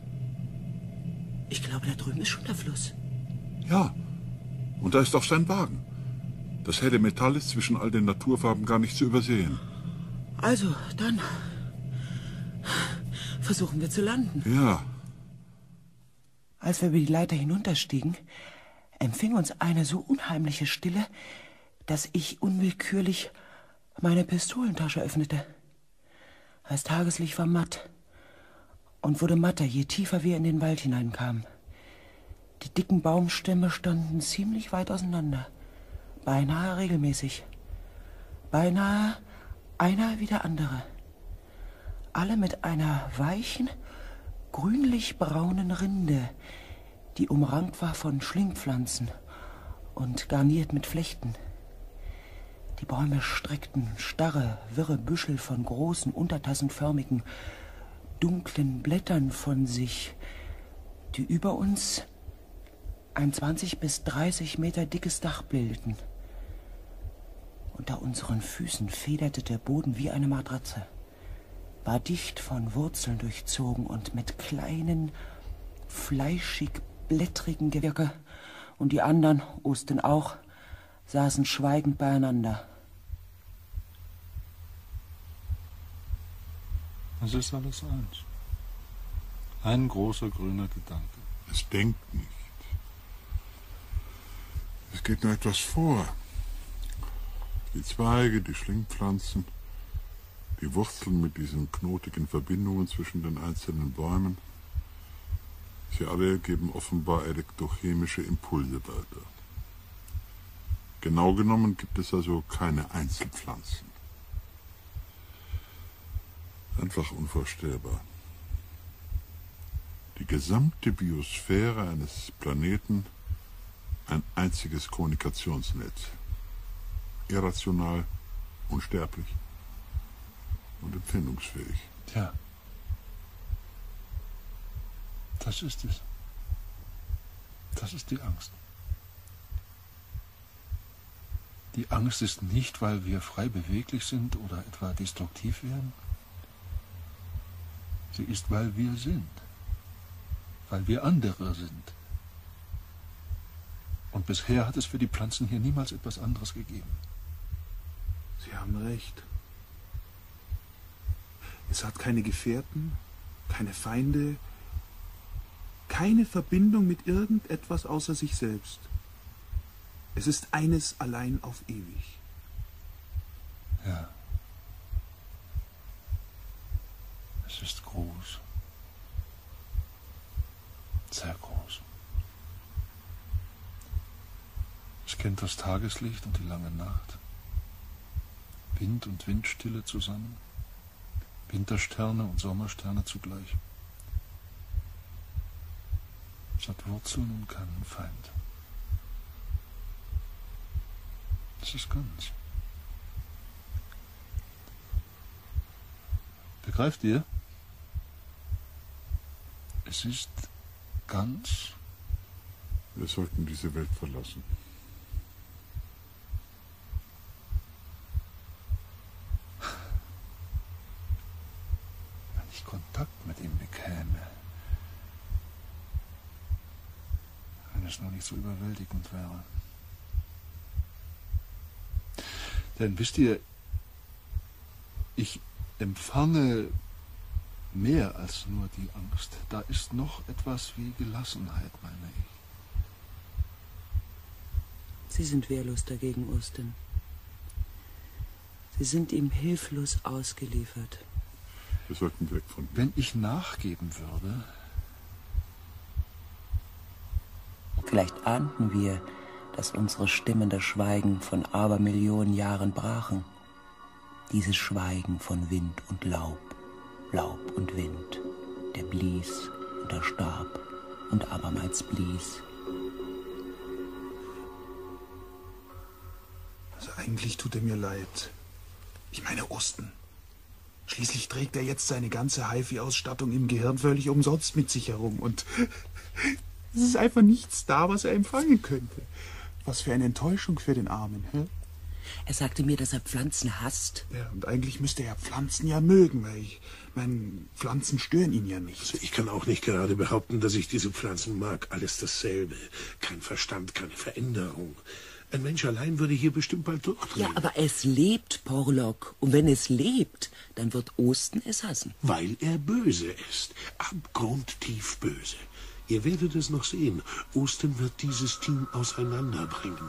Ich glaube, da drüben ist schon der Fluss. Ja, und da ist auch sein Wagen. Das helle Metall ist zwischen all den Naturfarben gar nicht zu übersehen. Also, dann versuchen wir zu landen. Ja. Als wir über die Leiter hinunterstiegen, empfing uns eine so unheimliche Stille, dass ich unwillkürlich meine Pistolentasche öffnete. Das Tageslicht war matt und wurde matter, je tiefer wir in den Wald hineinkamen. Die dicken Baumstämme standen ziemlich weit auseinander, beinahe regelmäßig, beinahe einer wie der andere. Alle mit einer weichen, grünlich-braunen Rinde, die umrankt war von Schlingpflanzen und garniert mit Flechten. Die Bäume streckten starre, wirre Büschel von großen, untertassenförmigen, dunklen Blättern von sich, die über uns ein zwanzig bis dreißig Meter dickes Dach bildeten. Unter unseren Füßen federte der Boden wie eine Matratze, war dicht von Wurzeln durchzogen und mit kleinen, fleischig-blättrigen Gewirke, und die anderen, Osten auch, saßen schweigend beieinander. Es ist alles eins. Ein großer grüner Gedanke. Es denkt nicht. Es geht nur etwas vor. Die Zweige, die Schlingpflanzen, die Wurzeln mit diesen knotigen Verbindungen zwischen den einzelnen Bäumen. Sie alle geben offenbar elektrochemische Impulse weiter. Genau genommen gibt es also keine Einzelpflanzen. Einfach unvorstellbar. Die gesamte Biosphäre eines Planeten, ein einziges Kommunikationsnetz. Irrational, unsterblich und empfindungsfähig. Tja, das ist es. Das ist die Angst. Die Angst ist nicht, weil wir frei beweglich sind oder etwa destruktiv werden. Sie ist, weil wir sind. Weil wir andere sind. Und bisher hat es für die Pflanzen hier niemals etwas anderes gegeben. Sie haben recht. Es hat keine Gefährten, keine Feinde, keine Verbindung mit irgendetwas außer sich selbst. Es ist eines allein auf ewig. Ja. Es ist groß. Sehr groß. Es kennt das Tageslicht und die lange Nacht. Wind und Windstille zusammen. Wintersterne und Sommersterne zugleich. Es hat Wurzeln und keinen Feind. Es ist ganz. Begreift ihr? Es ist ganz. Wir sollten diese Welt verlassen. Wenn ich Kontakt mit ihm bekäme. Wenn es nur nicht so überwältigend wäre. Denn wisst ihr, ich empfange mehr als nur die Angst. Da ist noch etwas wie Gelassenheit, meine ich. Sie sind wehrlos dagegen, Osten. Sie sind ihm hilflos ausgeliefert. Wir sollten weg von ihm. Wenn ich nachgeben würde... Vielleicht ahnten wir, dass unsere Stimmen das Schweigen von Abermillionen Jahren brachen. Dieses Schweigen von Wind und Laub, Laub und Wind, der blies und der starb und abermals blies. Also eigentlich tut er mir leid. Ich meine Osten. Schließlich trägt er jetzt seine ganze HiFi-Ausstattung im Gehirn völlig umsonst mit sich herum. Und es ist einfach nichts da, was er empfangen könnte. Was für eine Enttäuschung für den Armen. Hm? Er sagte mir, dass er Pflanzen hasst. Ja, und eigentlich müsste er Pflanzen ja mögen, weil ich meine, Pflanzen stören ihn ja nicht. Also ich kann auch nicht gerade behaupten, dass ich diese Pflanzen mag. Alles dasselbe. Kein Verstand, keine Veränderung. Ein Mensch allein würde hier bestimmt bald durchdrehen. Ja, aber es lebt, Porlock. Und wenn es lebt, dann wird Osten es hassen. Weil er böse ist. Abgrundtief böse. Ihr werdet es noch sehen. Osten wird dieses Team auseinanderbringen.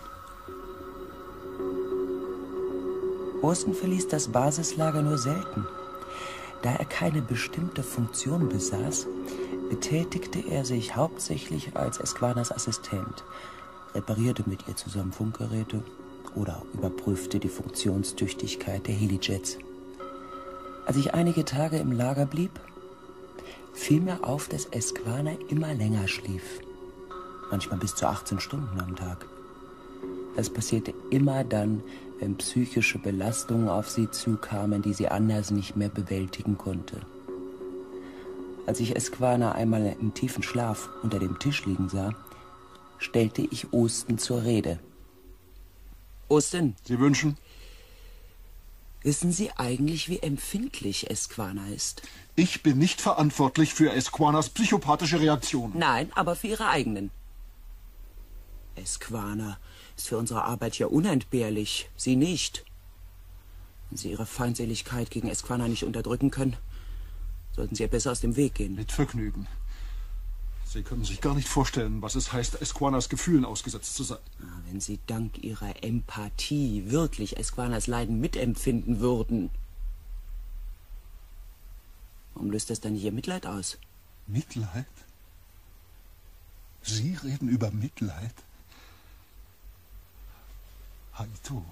Osten verließ das Basislager nur selten. Da er keine bestimmte Funktion besaß, betätigte er sich hauptsächlich als Esquanas Assistent, reparierte mit ihr zusammen Funkgeräte oder überprüfte die Funktionstüchtigkeit der Helijets. Als ich einige Tage im Lager blieb, fiel mir auf, dass Esquana immer länger schlief, manchmal bis zu achtzehn Stunden am Tag. Das passierte immer dann, wenn psychische Belastungen auf sie zukamen, die sie anders nicht mehr bewältigen konnte. Als ich Esquana einmal im tiefen Schlaf unter dem Tisch liegen sah, stellte ich Osten zur Rede. Osten, Sie wünschen? wissen Sie eigentlich, wie empfindlich Esquana ist? Ich bin nicht verantwortlich für Esquanas psychopathische Reaktionen. Nein, aber für Ihre eigenen. Esquana ist für unsere Arbeit ja unentbehrlich. Sie nicht. Wenn Sie Ihre Feindseligkeit gegen Esquana nicht unterdrücken können, sollten Sie ihr besser aus dem Weg gehen. Mit Vergnügen. Sie können sich gar nicht vorstellen, was es heißt, Esquanas Gefühlen ausgesetzt zu sein. Wenn Sie dank Ihrer Empathie wirklich Esquanas Leiden mitempfinden würden, warum löst das dann nicht Ihr Mitleid aus? Mitleid? Sie reden über Mitleid? Haito,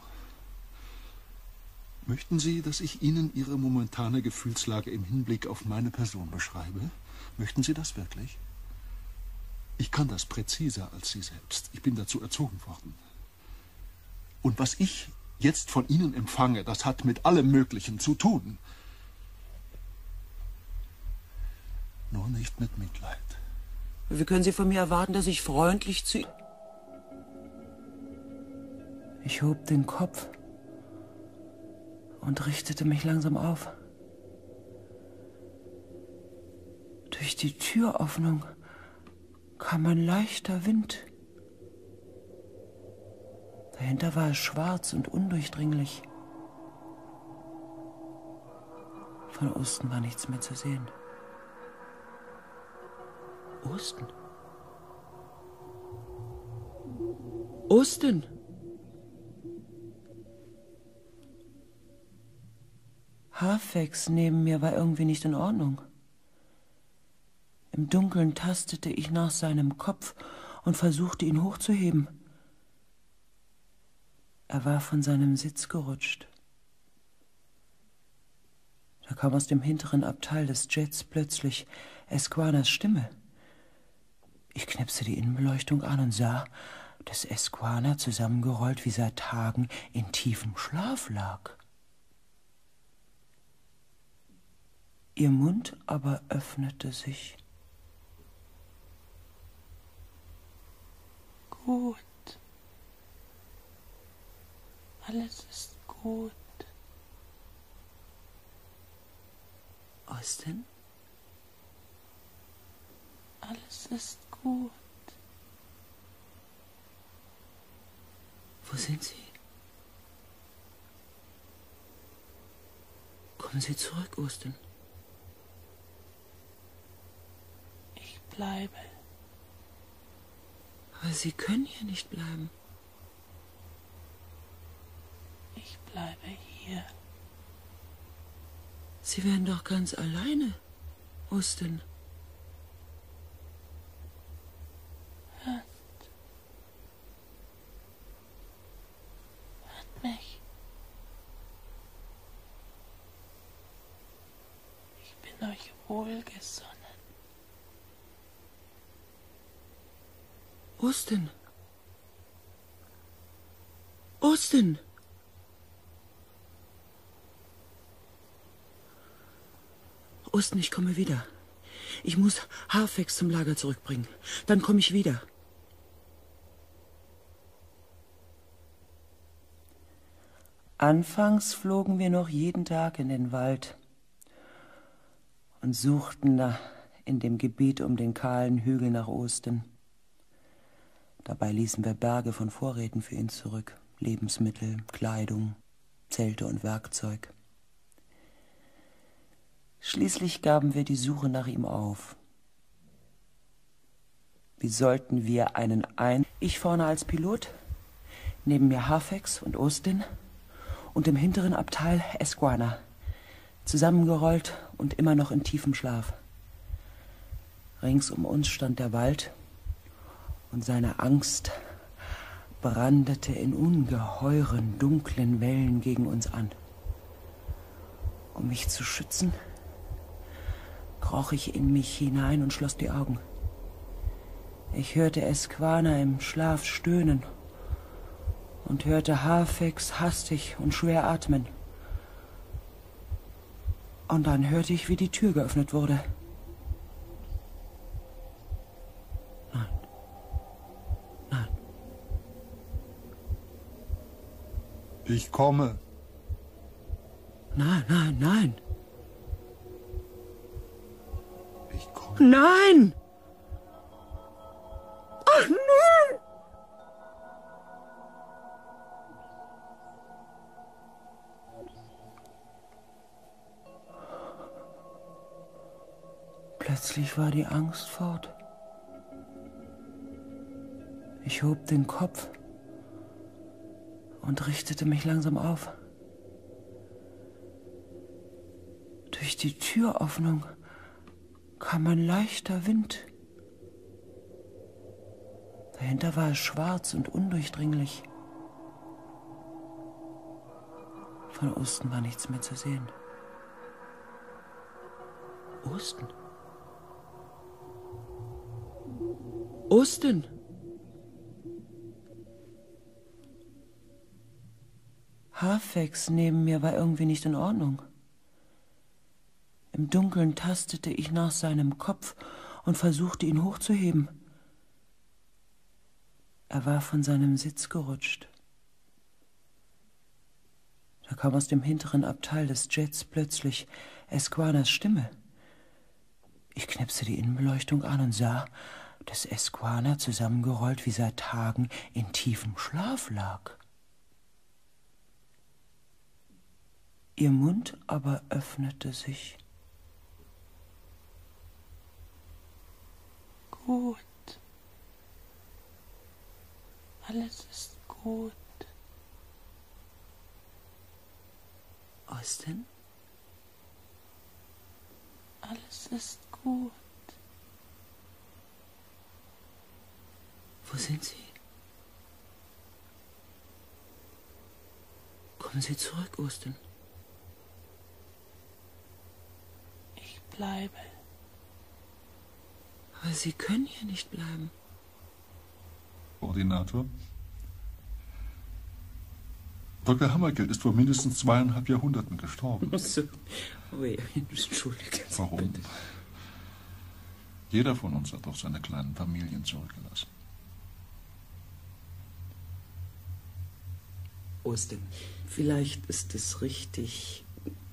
möchten Sie, dass ich Ihnen Ihre momentane Gefühlslage im Hinblick auf meine Person beschreibe? Möchten Sie das wirklich? Ich kann das präziser als Sie selbst. Ich bin dazu erzogen worden. Und was ich jetzt von Ihnen empfange, das hat mit allem Möglichen zu tun. Nur nicht mit Mitleid. Wie können Sie von mir erwarten, dass ich freundlich zu... Ich hob den Kopf und richtete mich langsam auf. Durch die Türöffnung kam ein leichter Wind. Dahinter war es schwarz und undurchdringlich. Von Osten war nichts mehr zu sehen. Osten? Osten! Hafex neben mir war irgendwie nicht in Ordnung. Im Dunkeln tastete ich nach seinem Kopf und versuchte, ihn hochzuheben. Er war von seinem Sitz gerutscht. Da kam aus dem hinteren Abteil des Jets plötzlich Esquanas Stimme. Ich knipste die Innenbeleuchtung an und sah, dass Esquana zusammengerollt wie seit Tagen in tiefem Schlaf lag. Ihr Mund aber öffnete sich. Gut. Alles ist gut. Osten? Alles ist gut. Wo sind Sie? Kommen Sie zurück, Osten. Ich bleibe. Aber Sie können hier nicht bleiben. Ich bleibe hier. Sie wären doch ganz alleine, Osten. Hört. Hört mich. Ich bin euch wohlgesonnen. Osten. Osten. Osten, ich komme wieder. Ich muss Hafex zum Lager zurückbringen. Dann komme ich wieder. Anfangs flogen wir noch jeden Tag in den Wald und suchten da in dem Gebiet um den kahlen Hügel nach Osten. Dabei ließen wir Berge von Vorräten für ihn zurück. Lebensmittel, Kleidung, Zelte und Werkzeug. Schließlich gaben wir die Suche nach ihm auf. Wie sollten wir einen ein... Ich vorne als Pilot, neben mir Hafex und Austin und im hinteren Abteil Esquana, zusammengerollt und immer noch in tiefem Schlaf. Rings um uns stand der Wald und seine Angst brandete in ungeheuren, dunklen Wellen gegen uns an. Um mich zu schützen, kroch ich in mich hinein und schloss die Augen. Ich hörte Esquana im Schlaf stöhnen und hörte Hafex hastig und schwer atmen. Und dann hörte ich, wie die Tür geöffnet wurde. Nein. Nein. Ich komme. Nein, nein, nein. Ich komme. Nein! Ach, nein! Plötzlich war die Angst fort. Ich hob den Kopf und richtete mich langsam auf. Durch die Türöffnung kam ein leichter Wind. Dahinter war es schwarz und undurchdringlich. Von Osten war nichts mehr zu sehen. Osten? Osten! Hafex neben mir war irgendwie nicht in Ordnung. Im Dunkeln tastete ich nach seinem Kopf und versuchte, ihn hochzuheben. Er war von seinem Sitz gerutscht. Da kam aus dem hinteren Abteil des Jets plötzlich Esquanas Stimme. Ich knipste die Innenbeleuchtung an und sah, dass Esquana zusammengerollt wie seit Tagen in tiefem Schlaf lag. Ihr Mund aber öffnete sich. Gut. Alles ist gut. Austin? Alles ist gut. Wo sind Sie? Kommen Sie zurück, Austin. Ich bleibe. Aber Sie können hier nicht bleiben. Koordinator? Doktor Hammergeld ist vor mindestens zweieinhalb Jahrhunderten gestorben. Ach so. Oh ja, entschuldige. Warum? Jeder von uns hat doch seine kleinen Familien zurückgelassen. Austin, vielleicht ist es richtig,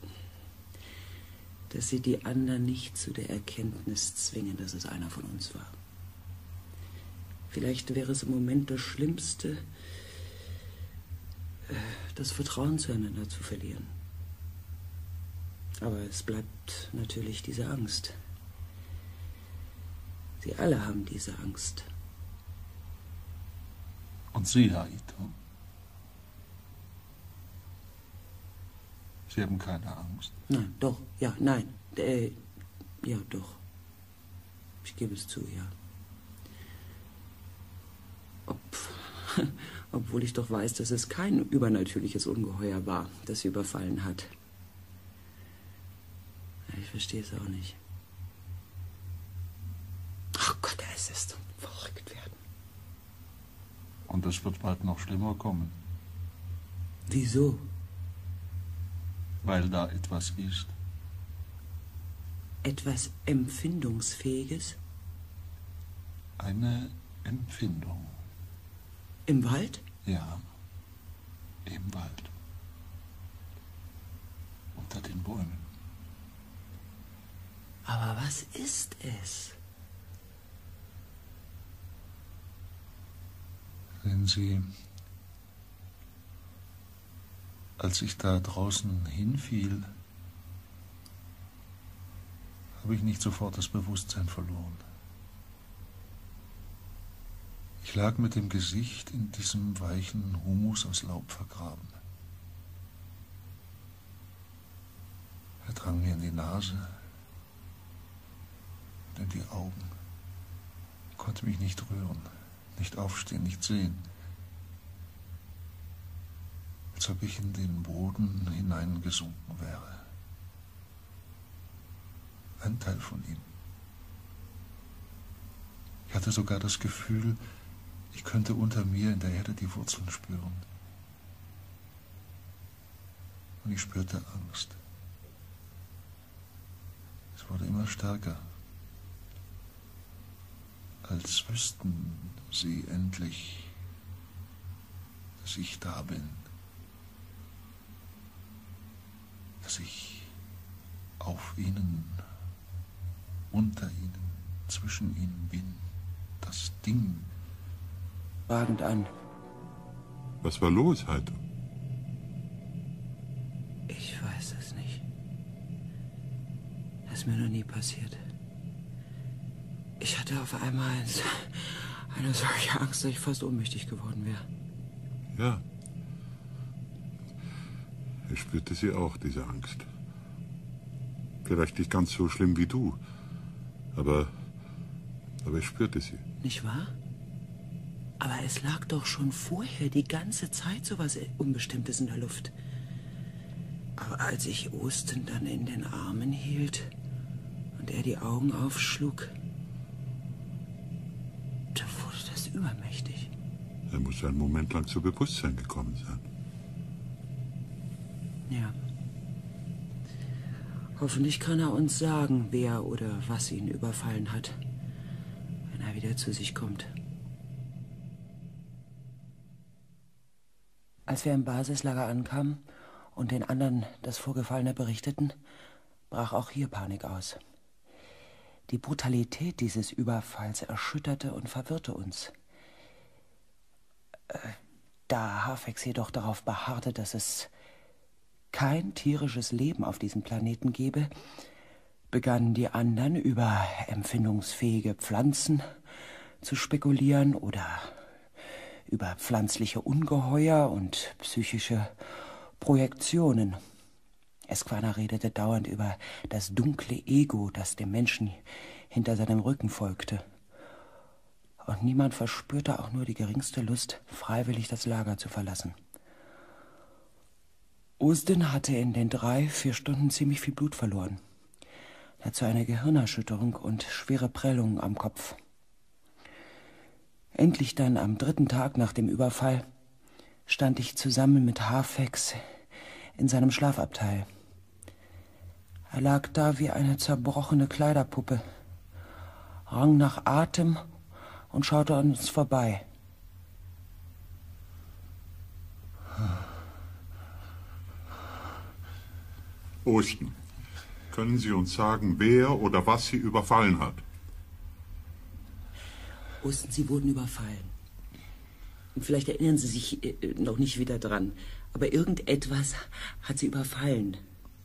dass Sie die anderen nicht zu der Erkenntnis zwingen, dass es einer von uns war. Vielleicht wäre es im Moment das Schlimmste, das Vertrauen zueinander zu verlieren. Aber es bleibt natürlich diese Angst. Sie alle haben diese Angst. Und Sie, Herr Ito? Sie haben keine Angst? Nein, doch, ja, nein, äh, ja, doch. Ich gebe es zu, ja. Ob, obwohl ich doch weiß, dass es kein übernatürliches Ungeheuer war, das sie überfallen hat. Ich verstehe es auch nicht. Ach Gott, es ist verrückt werden. Und es wird bald noch schlimmer kommen. Wieso? Weil da etwas ist. Etwas Empfindungsfähiges? Eine Empfindung. Im Wald? Ja, im Wald. Unter den Bäumen. Aber was ist es? Sehen Sie, als ich da draußen hinfiel, habe ich nicht sofort das Bewusstsein verloren. Ich lag mit dem Gesicht in diesem weichen Humus aus Laub vergraben. Er drang mir in die Nase und in die Augen. Ich konnte mich nicht rühren, nicht aufstehen, nicht sehen. Als ob ich in den Boden hineingesunken wäre. Ein Teil von ihm. Ich hatte sogar das Gefühl, ich könnte unter mir in der Erde die Wurzeln spüren. Und ich spürte Angst. Es wurde immer stärker. Als wüssten sie endlich, dass ich da bin. Dass ich auf ihnen, unter ihnen, zwischen ihnen bin. Das Ding. Fragend an. Was war los, Heito? Ich weiß es nicht. Das ist mir noch nie passiert. Ich hatte auf einmal eine solche Angst, dass ich fast ohnmächtig geworden wäre. Ja. Ich spürte sie auch, diese Angst. Vielleicht nicht ganz so schlimm wie du, aber, aber ich spürte sie. Nicht wahr? Aber es lag doch schon vorher die ganze Zeit so was Unbestimmtes in der Luft. Aber als ich Osten dann in den Armen hielt und er die Augen aufschlug, da wurde das übermächtig. Er muss einen Moment lang zu Bewusstsein gekommen sein. Ja. Hoffentlich kann er uns sagen, wer oder was ihn überfallen hat, wenn er wieder zu sich kommt. Als wir im Basislager ankamen und den anderen das Vorgefallene berichteten, brach auch hier Panik aus. Die Brutalität dieses Überfalls erschütterte und verwirrte uns. Äh, da Hafex jedoch darauf beharrte, dass es kein tierisches Leben auf diesem Planeten gebe, begannen die anderen über empfindungsfähige Pflanzen zu spekulieren oder über pflanzliche Ungeheuer und psychische Projektionen. Esquana redete dauernd über das dunkle Ego, das dem Menschen hinter seinem Rücken folgte. Und niemand verspürte auch nur die geringste Lust, freiwillig das Lager zu verlassen. Osten hatte in den drei, vier Stunden ziemlich viel Blut verloren. Dazu eine Gehirnerschütterung und schwere Prellungen am Kopf. Endlich dann am dritten Tag nach dem Überfall stand ich zusammen mit Hafex in seinem Schlafabteil. Er lag da wie eine zerbrochene Kleiderpuppe, rang nach Atem und schaute an uns vorbei. Osten, können Sie uns sagen, wer oder was Sie überfallen hat? Osten, Sie wurden überfallen. Und vielleicht erinnern Sie sich äh, noch nicht wieder dran, aber irgendetwas hat Sie überfallen.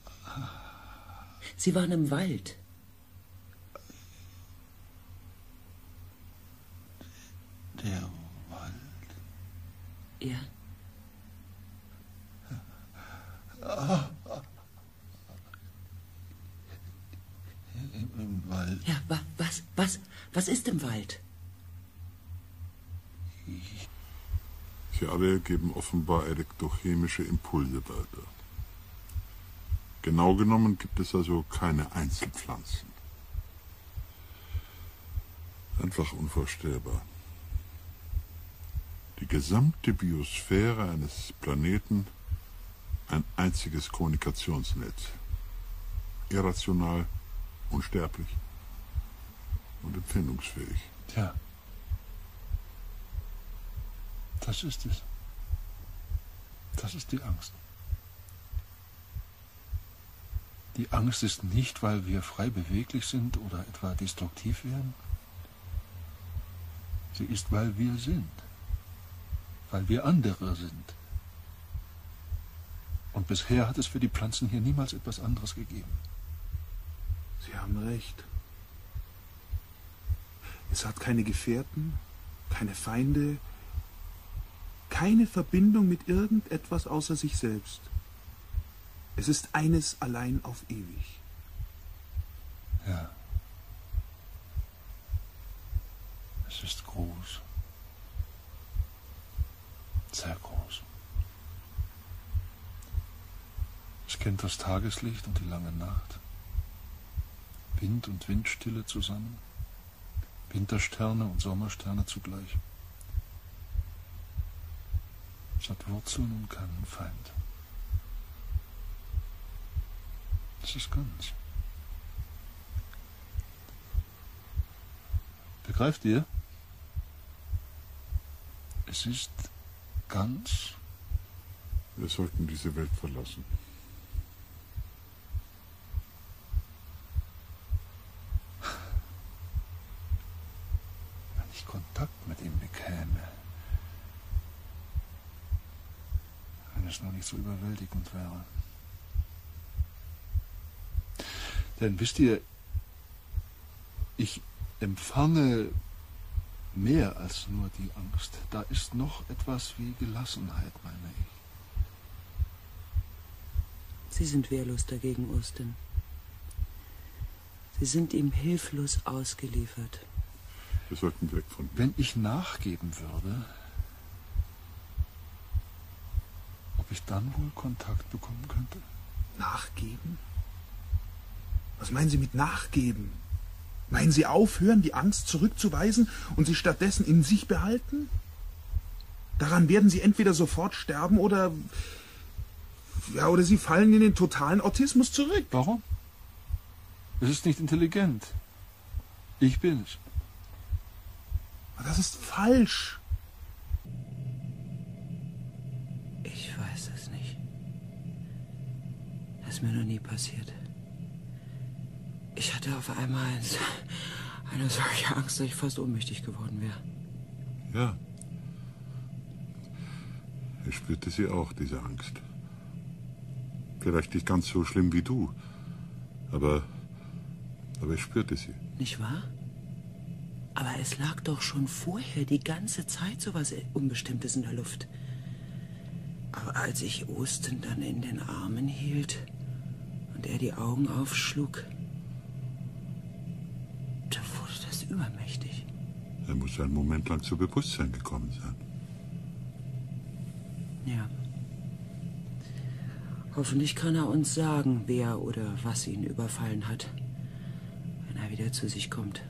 Sie waren im Wald. Der Wald? Ja. Im, im Wald. Ja, wa, was, was, was ist im Wald? Sie alle geben offenbar elektrochemische Impulse weiter. Genau genommen gibt es also keine Einzelpflanzen. Einfach unvorstellbar. Die gesamte Biosphäre eines Planeten ein einziges Kommunikationsnetz. Irrational unsterblich und empfindungsfähig. Tja, das ist es. Das ist die Angst. Die Angst ist nicht, weil wir frei beweglich sind oder etwa destruktiv werden. Sie ist, weil wir sind. Weil wir andere sind. Und bisher hat es für die Pflanzen hier niemals etwas anderes gegeben. Sie haben recht. Es hat keine Gefährten, keine Feinde, keine Verbindung mit irgendetwas außer sich selbst. Es ist eines allein auf ewig. Ja. Es ist groß. Sehr groß. Es kennt das Tageslicht und die lange Nacht. Wind und Windstille zusammen. Wintersterne und Sommersterne zugleich. Es hat Wurzeln und keinen Feind. Es ist ganz. Begreift ihr? Es ist ganz. Wir sollten diese Welt verlassen. Wenn ich Kontakt mit ihm bekäme. Wenn es nur nicht so überwältigend wäre. Denn wisst ihr, ich empfange mehr als nur die Angst. Da ist noch etwas wie Gelassenheit, meine ich. Sie sind wehrlos dagegen, Austin. Sie sind ihm hilflos ausgeliefert. Wir sollten weg von ihm. Wenn ich nachgeben würde, ob ich dann wohl Kontakt bekommen könnte? Nachgeben? Was meinen Sie mit nachgeben? Meinen Sie aufhören, die Angst zurückzuweisen und sie stattdessen in sich behalten? Daran werden Sie entweder sofort sterben oder... Ja, oder Sie fallen in den totalen Autismus zurück. Warum? Es ist nicht intelligent. Ich bin es. Das ist falsch. Ich weiß es nicht. Das ist mir noch nie passiert. Ich hatte auf einmal eine solche Angst, dass ich fast ohnmächtig geworden wäre. Ja. Ich spürte sie auch, diese Angst. Vielleicht nicht ganz so schlimm wie du, aber, aber ich spürte sie. Nicht wahr? Aber es lag doch schon vorher die ganze Zeit so was Unbestimmtes in der Luft. Aber als ich Austin dann in den Armen hielt und er die Augen aufschlug, da wurde das übermächtig. Er muss einen Moment lang zu Bewusstsein gekommen sein. Ja. Hoffentlich kann er uns sagen, wer oder was ihn überfallen hat, wenn er wieder zu sich kommt.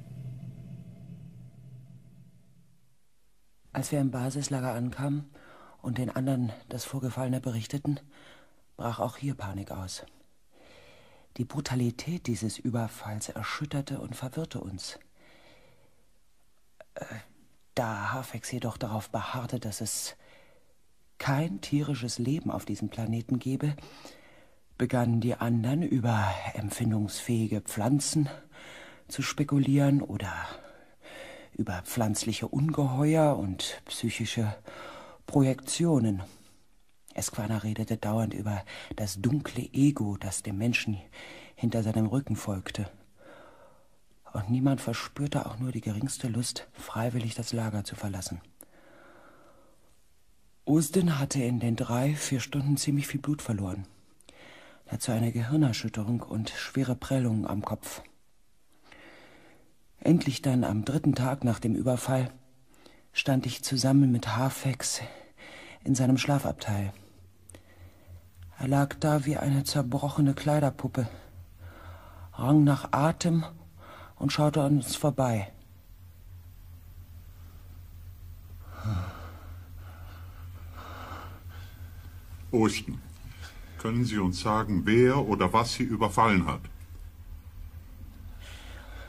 Als wir im Basislager ankamen und den anderen das Vorgefallene berichteten, brach auch hier Panik aus. Die Brutalität dieses Überfalls erschütterte und verwirrte uns. Äh, da Hafex jedoch darauf beharrte, dass es kein tierisches Leben auf diesem Planeten gebe, begannen die anderen über empfindungsfähige Pflanzen zu spekulieren oder über pflanzliche Ungeheuer und psychische Projektionen. Esquana redete dauernd über das dunkle Ego, das dem Menschen hinter seinem Rücken folgte. Und niemand verspürte auch nur die geringste Lust, freiwillig das Lager zu verlassen. Austin hatte in den drei, vier Stunden ziemlich viel Blut verloren. Dazu eine Gehirnerschütterung und schwere Prellungen am Kopf. Endlich dann am dritten Tag nach dem Überfall stand ich zusammen mit Hafex in seinem Schlafabteil. Er lag da wie eine zerbrochene Kleiderpuppe, rang nach Atem und schaute an uns vorbei. Austin, können Sie uns sagen, wer oder was Sie überfallen hat?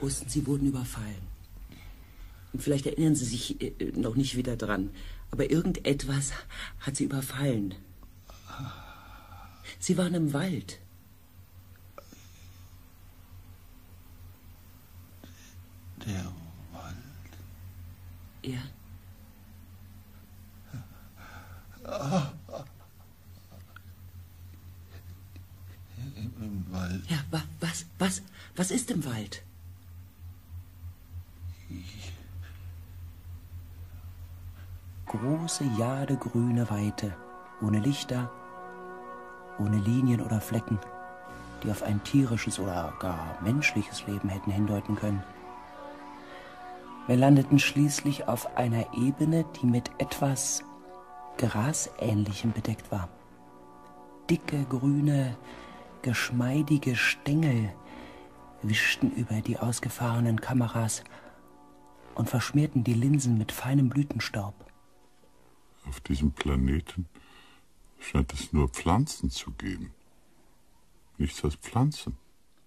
Wussten Sie wurden überfallen. Und vielleicht erinnern Sie sich äh, noch nicht wieder dran, aber irgendetwas hat Sie überfallen. Sie waren im Wald. Der Wald? Ja. Im, im Wald. Ja, wa, was, was, was ist im Wald? Große, jadegrüne Weite, ohne Lichter, ohne Linien oder Flecken, die auf ein tierisches oder gar menschliches Leben hätten hindeuten können. Wir landeten schließlich auf einer Ebene, die mit etwas Grasähnlichem bedeckt war. Dicke, grüne, geschmeidige Stängel wischten über die ausgefahrenen Kameras und verschmierten die Linsen mit feinem Blütenstaub. Auf diesem Planeten scheint es nur Pflanzen zu geben. Nichts als Pflanzen.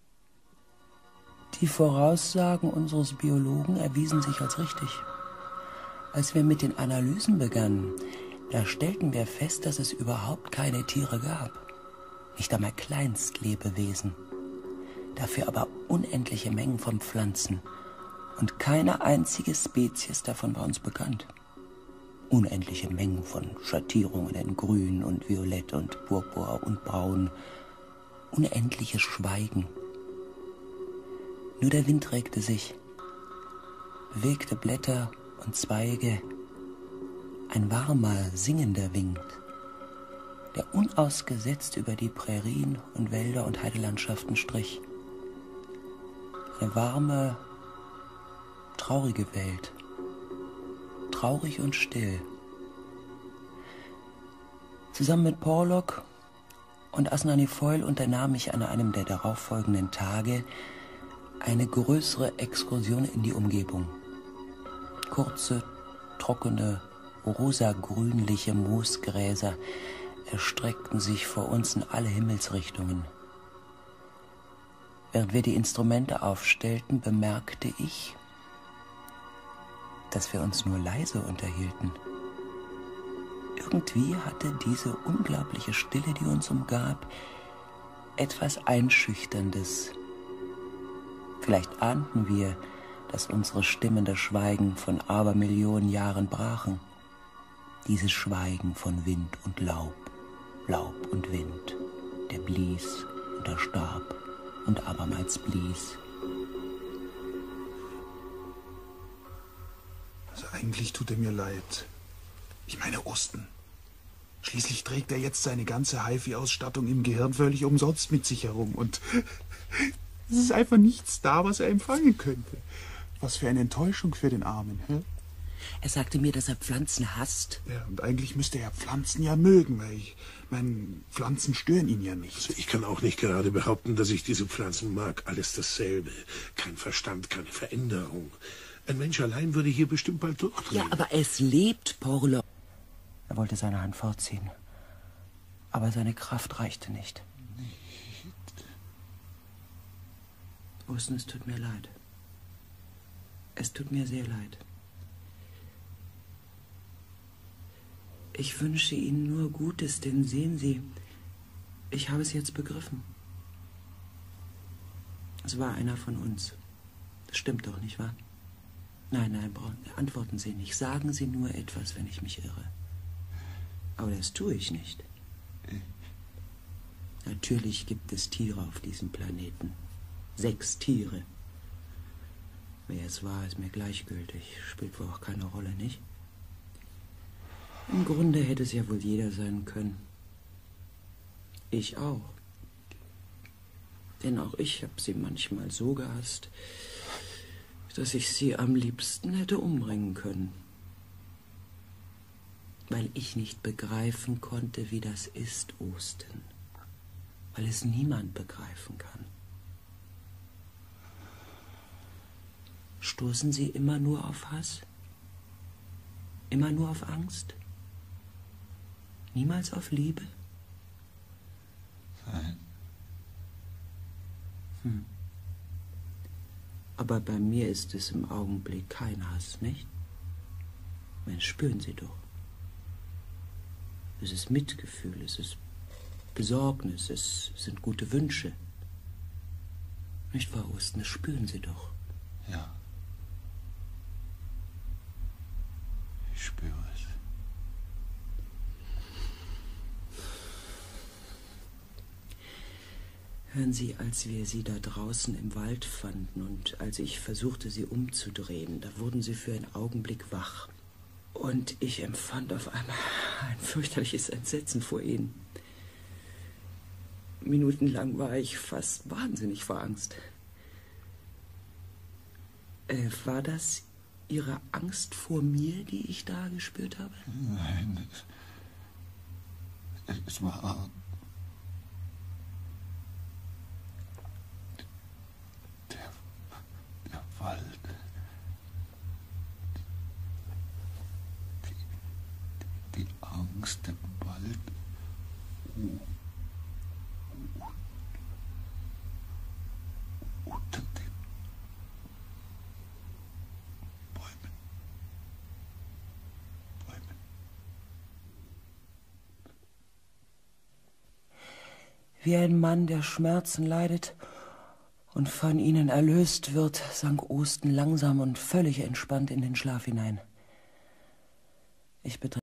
Die Voraussagen unseres Biologen erwiesen sich als richtig. Als wir mit den Analysen begannen, da stellten wir fest, dass es überhaupt keine Tiere gab. Nicht einmal Kleinstlebewesen. Dafür aber unendliche Mengen von Pflanzen. Und keine einzige Spezies davon war uns bekannt. Unendliche Mengen von Schattierungen in Grün und Violett und Purpur und Braun. Unendliches Schweigen. Nur der Wind regte sich. Bewegte Blätter und Zweige. Ein warmer, singender Wind, der unausgesetzt über die Prärien und Wälder und Heidelandschaften strich. Eine warme, traurige Welt. Traurig und still. Zusammen mit Porlock und Asnanifoil unternahm ich an einem der darauffolgenden Tage eine größere Exkursion in die Umgebung. Kurze, trockene, rosa-grünliche Moosgräser erstreckten sich vor uns in alle Himmelsrichtungen. Während wir die Instrumente aufstellten, bemerkte ich, dass wir uns nur leise unterhielten. Irgendwie hatte diese unglaubliche Stille, die uns umgab, etwas Einschüchterndes. Vielleicht ahnten wir, dass unsere Stimmen das Schweigen von Abermillionen Jahren brachen. Dieses Schweigen von Wind und Laub, Laub und Wind, der blies und der starb und abermals blies. Also eigentlich tut er mir leid. Ich meine Osten. Schließlich trägt er jetzt seine ganze HiFi-Ausstattung im Gehirn völlig umsonst mit sich herum und es ist einfach nichts da, was er empfangen könnte. Was für eine Enttäuschung für den Armen, hä? Er sagte mir, dass er Pflanzen hasst. Ja, und eigentlich müsste er Pflanzen ja mögen, weil ich meine, Pflanzen stören ihn ja nicht. Also ich kann auch nicht gerade behaupten, dass ich diese Pflanzen mag. Alles dasselbe. Kein Verstand, keine Veränderung. Ein Mensch allein würde hier bestimmt bald durchdrehen. Ja, aber es lebt, Porlock. Er wollte seine Hand vorziehen. Aber seine Kraft reichte nicht. Osten, es tut mir leid. Es tut mir sehr leid. Ich wünsche Ihnen nur Gutes, denn sehen Sie, ich habe es jetzt begriffen. Es war einer von uns. Das stimmt doch, nicht wahr? Nein, nein, Braun, antworten Sie nicht. Sagen Sie nur etwas, wenn ich mich irre. Aber das tue ich nicht. Natürlich gibt es Tiere auf diesem Planeten. Sechs Tiere. Wer es war, ist mir gleichgültig. Spielt wohl auch keine Rolle, nicht? Im Grunde hätte es ja wohl jeder sein können. Ich auch. Denn auch ich habe sie manchmal so gehasst, dass ich sie am liebsten hätte umbringen können. Weil ich nicht begreifen konnte, wie das ist, Osten. Weil es niemand begreifen kann. Stoßen Sie immer nur auf Hass? Immer nur auf Angst? Niemals auf Liebe? Nein. Hm. Aber bei mir ist es im Augenblick kein Hass, nicht? Mensch, spüren Sie doch. Es ist Mitgefühl, es ist Besorgnis, es sind gute Wünsche. Nicht wahr, Osten? Das spüren Sie doch. Ja. Ich spüre es. Hören Sie, als wir Sie da draußen im Wald fanden und als ich versuchte, Sie umzudrehen, da wurden Sie für einen Augenblick wach. Und ich empfand auf einmal ein fürchterliches Entsetzen vor Ihnen. Minutenlang war ich fast wahnsinnig vor Angst. Äh, war das Ihre Angst vor mir, die ich da gespürt habe? Nein, es, es war... Der, der Wald. Die, die Angst im Wald. Oh. Unter den Bäumen. Bäumen. Wie ein Mann, der Schmerzen leidet und von ihnen erlöst wird, sank Osten langsam und völlig entspannt in den Schlaf hinein. Ich betrachtete